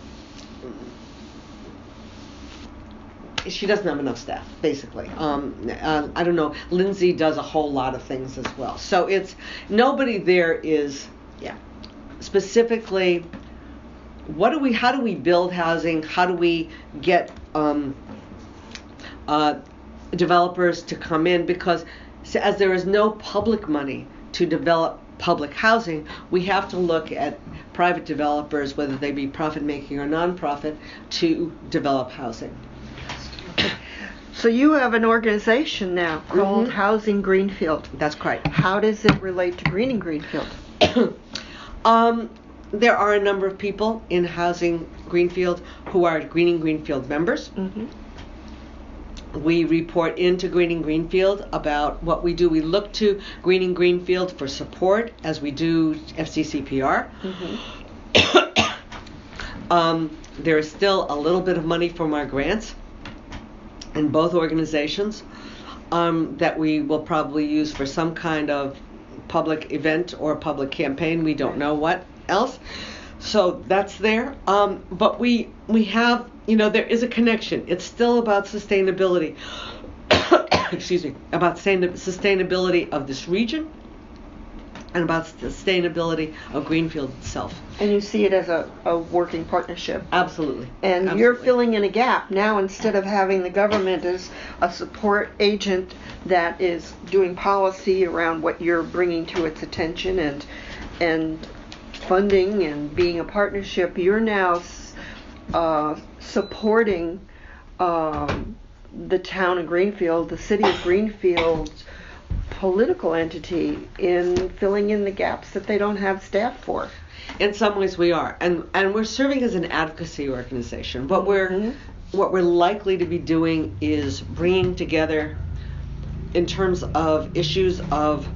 she doesn't have enough staff, basically. Um, uh, I don't know, Lindsay does a whole lot of things as well. So it's, nobody there is Yeah. specifically, what do we, how do we build housing? How do we get um, uh, developers to come in? Because s- as there is no public money to develop public housing, we have to look at private developers, whether they be profit-making or non-profit, to develop housing. So you have an organization now called Mhm. Housing Greenfield. That's correct. How does it relate to Greening Greenfield? um, there are a number of people in Housing Greenfield who are Greening Greenfield members. Mm-hmm. We report into Greening Greenfield about what we do. We look to Greening Greenfield for support, as we do F C C P R. Mm-hmm. um, there is still a little bit of money from our grants in both organizations um, that we will probably use for some kind of public event or public campaign. We don't know what else. So that's there. Um, but we we have, you know, there is a connection. It's still about sustainability. Excuse me, about sustain- sustainability of this region and about sustainability of Greenfield itself. And you see it as a, a working partnership. Absolutely. And Absolutely. you're filling in a gap now. Instead of having the government as a support agent that is doing policy around what you're bringing to its attention and and funding and being a partnership, you're now uh, supporting um, the town of Greenfield, the city of Greenfield's political entity in filling in the gaps that they don't have staff for. In some ways we are, and and we're serving as an advocacy organization. What we're Mhm. what we're likely to be doing is bringing together, in terms of issues of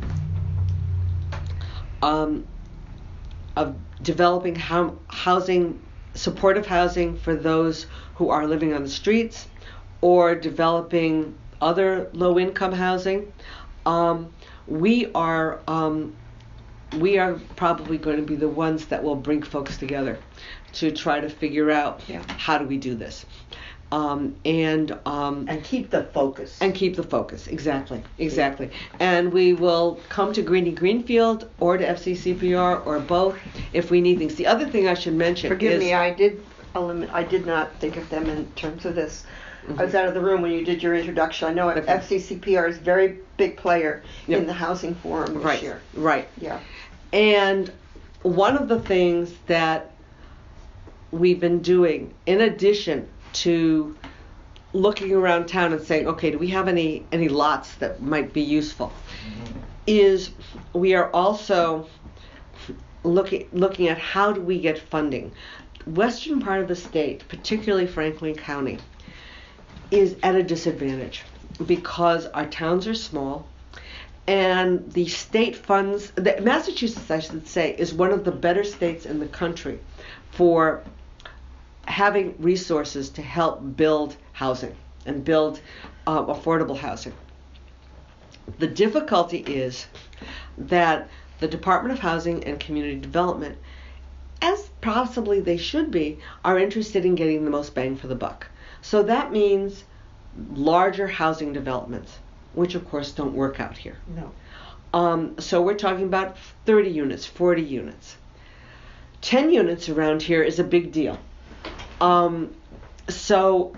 um, of developing how, housing, supportive housing for those who are living on the streets, or developing other low-income housing. Um, we are um, we are probably going to be the ones that will bring folks together to try to figure out Yeah. how do we do this, um, and um, And keep the focus. and keep the focus. Exactly, exactly. And we will come to Greening Greenfield or to F C C P R or both if we need things. The other thing I should mention Forgive is me, I did eliminate, I did not think of them in terms of this. I was out of the room when you did your introduction. I know Okay. F C C P R is a very big player Yep. in the housing forum this right, year. right. Yeah. And one of the things that we've been doing, in addition to looking around town and saying, okay, do we have any any lots that might be useful, is we are also looking looking at how do we get funding. Western part of the state, particularly Franklin County, is at a disadvantage because our towns are small, and the state funds, the, Massachusetts, I should say, is one of the better states in the country for having resources to help build housing and build uh, affordable housing. The difficulty is that the Department of Housing and Community Development, as possibly they should be, are interested in getting the most bang for the buck. So that means larger housing developments, which of course don't work out here. No. Um, so we're talking about thirty units, forty units. ten units around here is a big deal. Um, so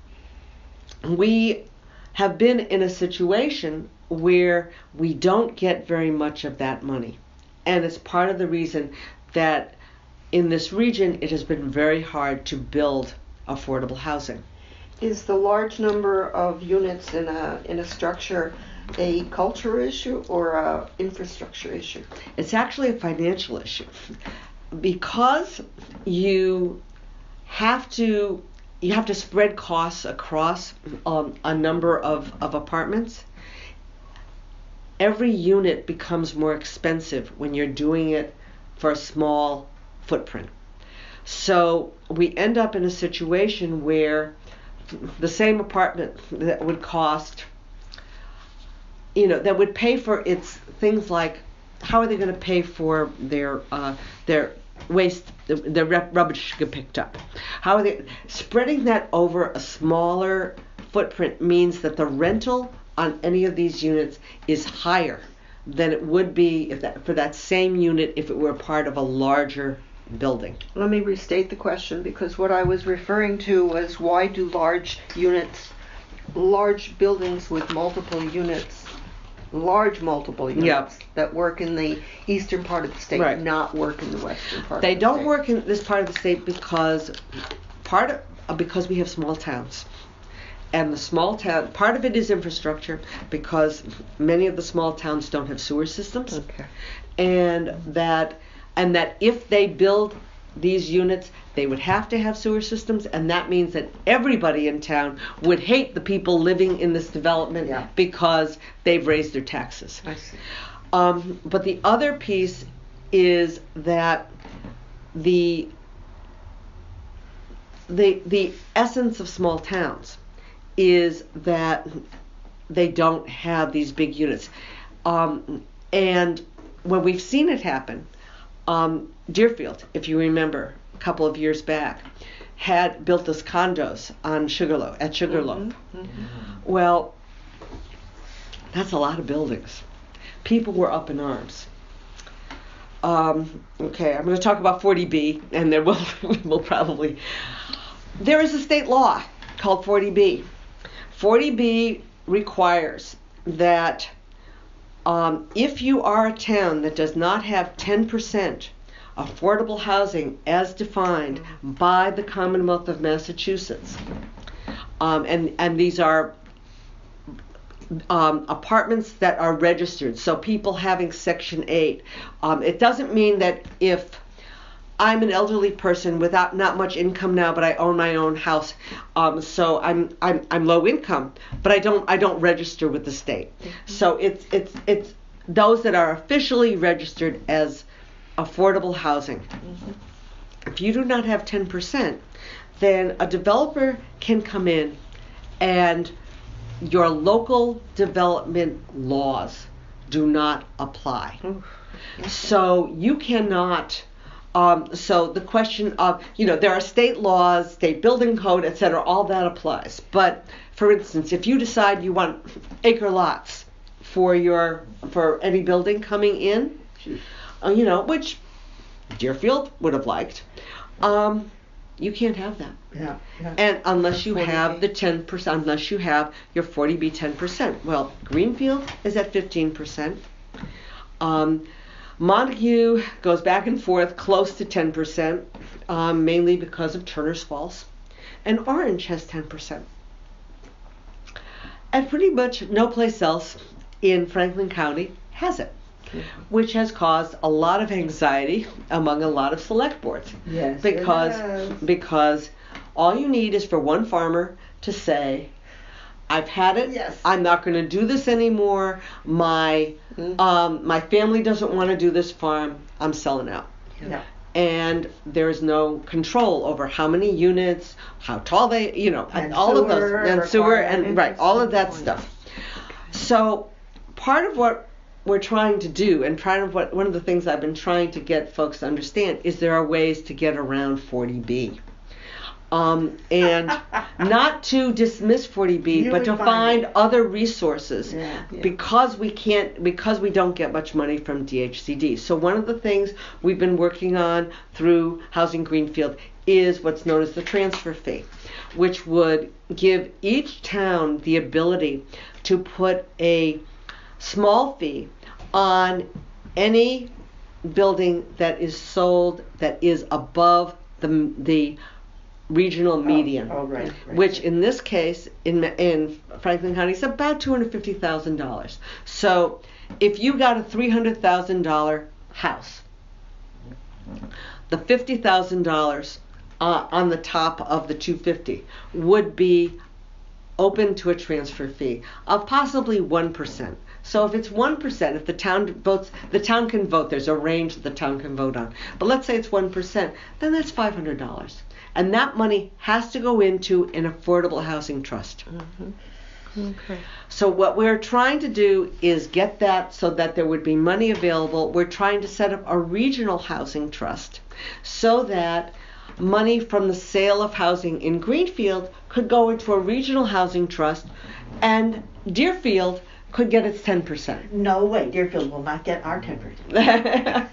we have been in a situation where we don't get very much of that money. And it's part of the reason that in this region it has been very hard to build affordable housing. Is the large number of units in a in a structure a culture issue or a infrastructure issue? It's actually a financial issue because you have to you have to spread costs across um, a number of, of apartments. Every unit becomes more expensive when you're doing it for a small footprint. So we end up in a situation where the same apartment that would cost, you know, that would pay for its things like, how are they going to pay for their uh, their waste, the, the rubbish to get picked up? How are they spreading that over a smaller footprint? Means that the rental on any of these units is higher than it would be if that, for that same unit if it were part of a larger building. Let me restate the question, because what I was referring to was, why do large units, large buildings with multiple units, large multiple units Yeah. that work in the eastern part of the state Right. not work in the western part They of the don't state? work in this part of the state because part of, uh, because we have small towns. And the small town, part of it is infrastructure, because many of the small towns don't have sewer systems. Okay. And that and that if they build these units, they would have to have sewer systems, and that means that everybody in town would hate the people living in this development Yeah. because they've raised their taxes. I see. Um, but the other piece is that the the the essence of small towns is that they don't have these big units. Um, and when we've seen it happen, um, Deerfield, if you remember, a couple of years back, had built us condos on Sugarloaf, at Sugarloaf. Mm-hmm. Mm-hmm. Well, that's a lot of buildings. People were up in arms. Um, okay, I'm going to talk about forty B, and then we'll, we'll probably... There is a state law called forty B. forty B requires that um, if you are a town that does not have ten percent affordable housing as defined by the Commonwealth of Massachusetts, um, and, and these are um, apartments that are registered, so people having Section eight. Um, it doesn't mean that if I'm an elderly person without not much income now, but I own my own house, um, so I'm I'm I'm low income, but I don't I don't register with the state. Mm-hmm. So it's it's it's those that are officially registered as affordable housing. Mm-hmm. If you do not have ten percent, then a developer can come in and your local development laws do not apply. Oof. So you cannot. Um, so the question of, you know, there are state laws, state building code, et cetera, all that applies. But for instance, if you decide you want acre lots for your for any building coming in, uh, you know, which Deerfield would have liked, um, you can't have that. Yeah. yeah. And unless you forty B. have the ten percent, unless you have your forty B ten percent. Well, Greenfield is at fifteen percent. Um, Montague goes back and forth close to ten percent, um, mainly because of Turner's Falls. And Orange has ten percent. And pretty much no place else in Franklin County has it, which has caused a lot of anxiety among a lot of select boards. Yes, because it has. because all you need is for one farmer to say, I've had it. Yes. I'm not going to do this anymore. My Mhm. um, my family doesn't want to do this farm. I'm selling out. Yeah. And there is no control over how many units, how tall they, you know, And all of those, sewer and sewer, and requirements. right, all of that Interesting stuff. So part of what we're trying to do, and part of what one of the things I've been trying to get folks to understand, is there are ways to get around forty B. Um, and not to dismiss forty B, You but would to find find it. other resources, Yeah. Yeah. because we can't, because we don't get much money from D H C D. So one of the things we've been working on through Housing Greenfield is what's known as the transfer fee, which would give each town the ability to put a small fee on any building that is sold that is above the the regional median, Oh, right. right. which in this case in in Franklin County is about two hundred fifty thousand dollars. So if you got a three hundred thousand dollar house, the fifty thousand dollars uh, on the top of the two hundred fifty would be open to a transfer fee of possibly one percent. So if it's one percent, if the town votes, the town can vote. There's a range that the town can vote on. But let's say it's one percent, then that's five hundred dollars. And that money has to go into an affordable housing trust. Okay. So what we're trying to do is get that so that there would be money available. We're trying to set up a regional housing trust so that money from the sale of housing in Greenfield could go into a regional housing trust, and Deerfield could get its ten percent. No way, Deerfield will not get our ten percent.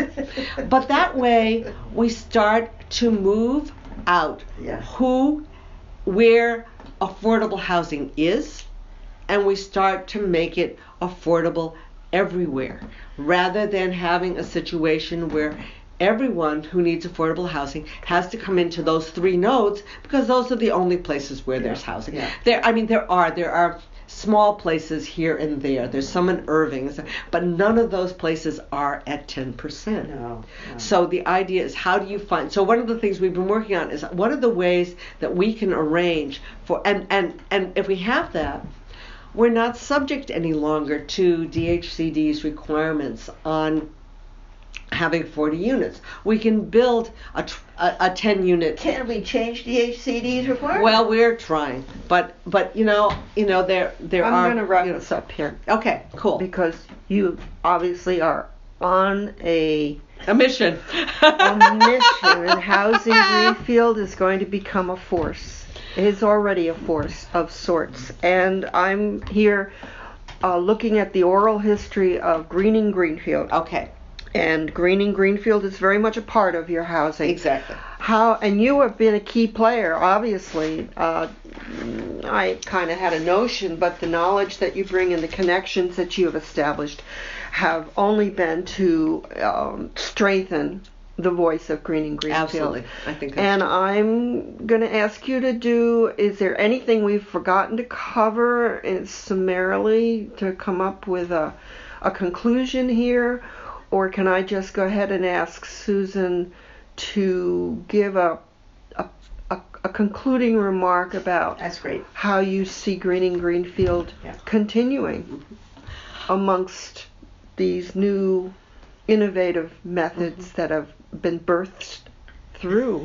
But that way we start to move out Yeah. who, where affordable housing is, and we start to make it affordable everywhere, rather than having a situation where everyone who needs affordable housing has to come into those three nodes, because those are the only places where there's housing. Yeah. There, I mean, there are there are small places here and there. There's some in Irving, but none of those places are at ten percent. No, no. So the idea is, how do you find, so one of the things we've been working on is what are the ways that we can arrange for, and, and, and if we have that, we're not subject any longer to D H C D's requirements on having forty units. We can build a, tr- a, a ten unit. Can we change D H C D's requirements? Well, we're trying, but but you know you know there there I'm are. going to wrap you know- this up here Okay, cool. because you obviously are on a, A mission. a mission, and Housing Greenfield is going to become a force. It is already a force of sorts, and I'm here uh, looking at the oral history of Greening Greenfield. Okay, And Greening Greenfield is very much a part of your housing. exactly. How, and you have been a key player, obviously. Uh, I kind of had a notion, but the knowledge that you bring and the connections that you have established have only been to um, strengthen the voice of Greening Greenfield. Absolutely, I think. That's And I'm going to ask you to do, is there anything we've forgotten to cover in summarily to come up with a, a conclusion here? Or can I just go ahead and ask Susan to give a, a, a, a concluding remark about That's great. how you see Greening Greenfield Yeah. continuing amongst these new innovative methods that have been birthed through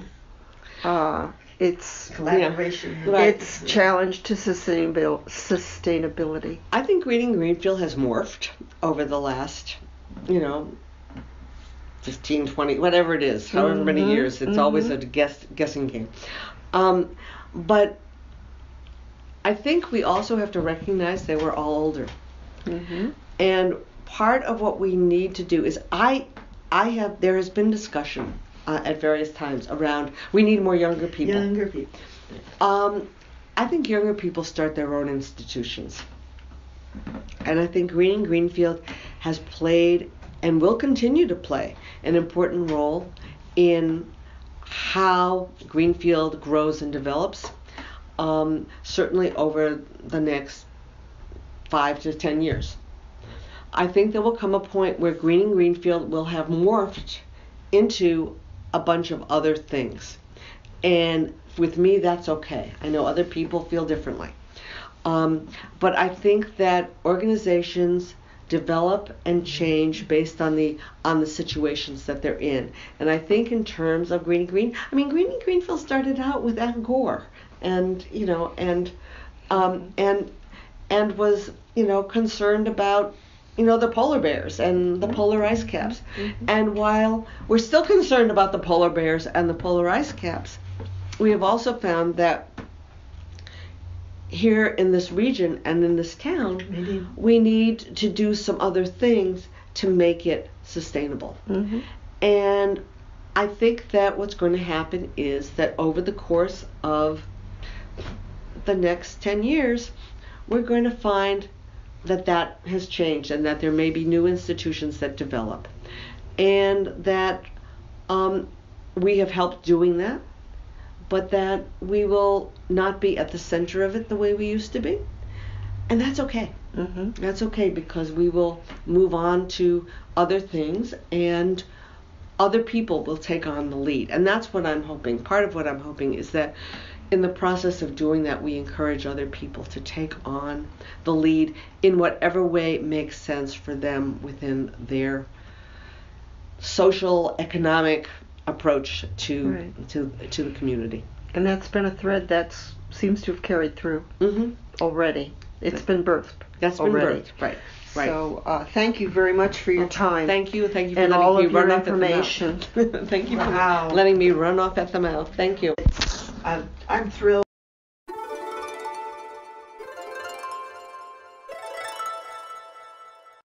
uh, its Collaboration. Right. its challenge to sustainabil- sustainability. I think Greening Greenfield has morphed over the last, you know, fifteen, twenty, whatever it is, however many Mhm, years. It's always mhm. a guess, guessing game. Um, but I think we also have to recognize that we're all older. Mm-hmm. And part of what we need to do is, I, I have, there has been discussion uh, at various times around, we need more younger people. Younger people. Um, I think younger people start their own institutions. And I think Greening Greenfield has played and will continue to play an important role in how Greenfield grows and develops, um, certainly over the next five to ten years. I think there will come a point where Greening Greenfield will have morphed into a bunch of other things. And with me, that's okay. I know other people feel differently. Um, but I think that organizations develop and change based on the on the situations that they're in. And I think in terms of Greening Green, I mean, Greening Greenfield started out with Al Gore, and you know, and um, and and was you know concerned about you know the polar bears and the polar ice caps. Mm-hmm. And while we're still concerned about the polar bears and the polar ice caps, we have also found that here in this region and in this town, mm-hmm. we need to do some other things to make it sustainable. Mm-hmm. And I think that what's going to happen is that over the course of the next ten years, we're going to find that that has changed and that there may be new institutions that develop. And that um, we have helped doing that, but that we will not be at the center of it the way we used to be. And that's okay. Mm-hmm. That's okay, because we will move on to other things and other people will take on the lead. And that's what I'm hoping. Part of what I'm hoping is that in the process of doing that, we encourage other people to take on the lead in whatever way makes sense for them within their social, economic approach to right. to to the community. And that's been a thread that seems to have carried through mm-hmm. already. It's been birthed. That's already. been birthed, right. Right. So uh, thank you very much for your oh, time. Thank you, thank you for and letting all me of run your off information. At the mouth. Thank you wow. for letting me run off at the mouth. Thank you. I, I'm thrilled.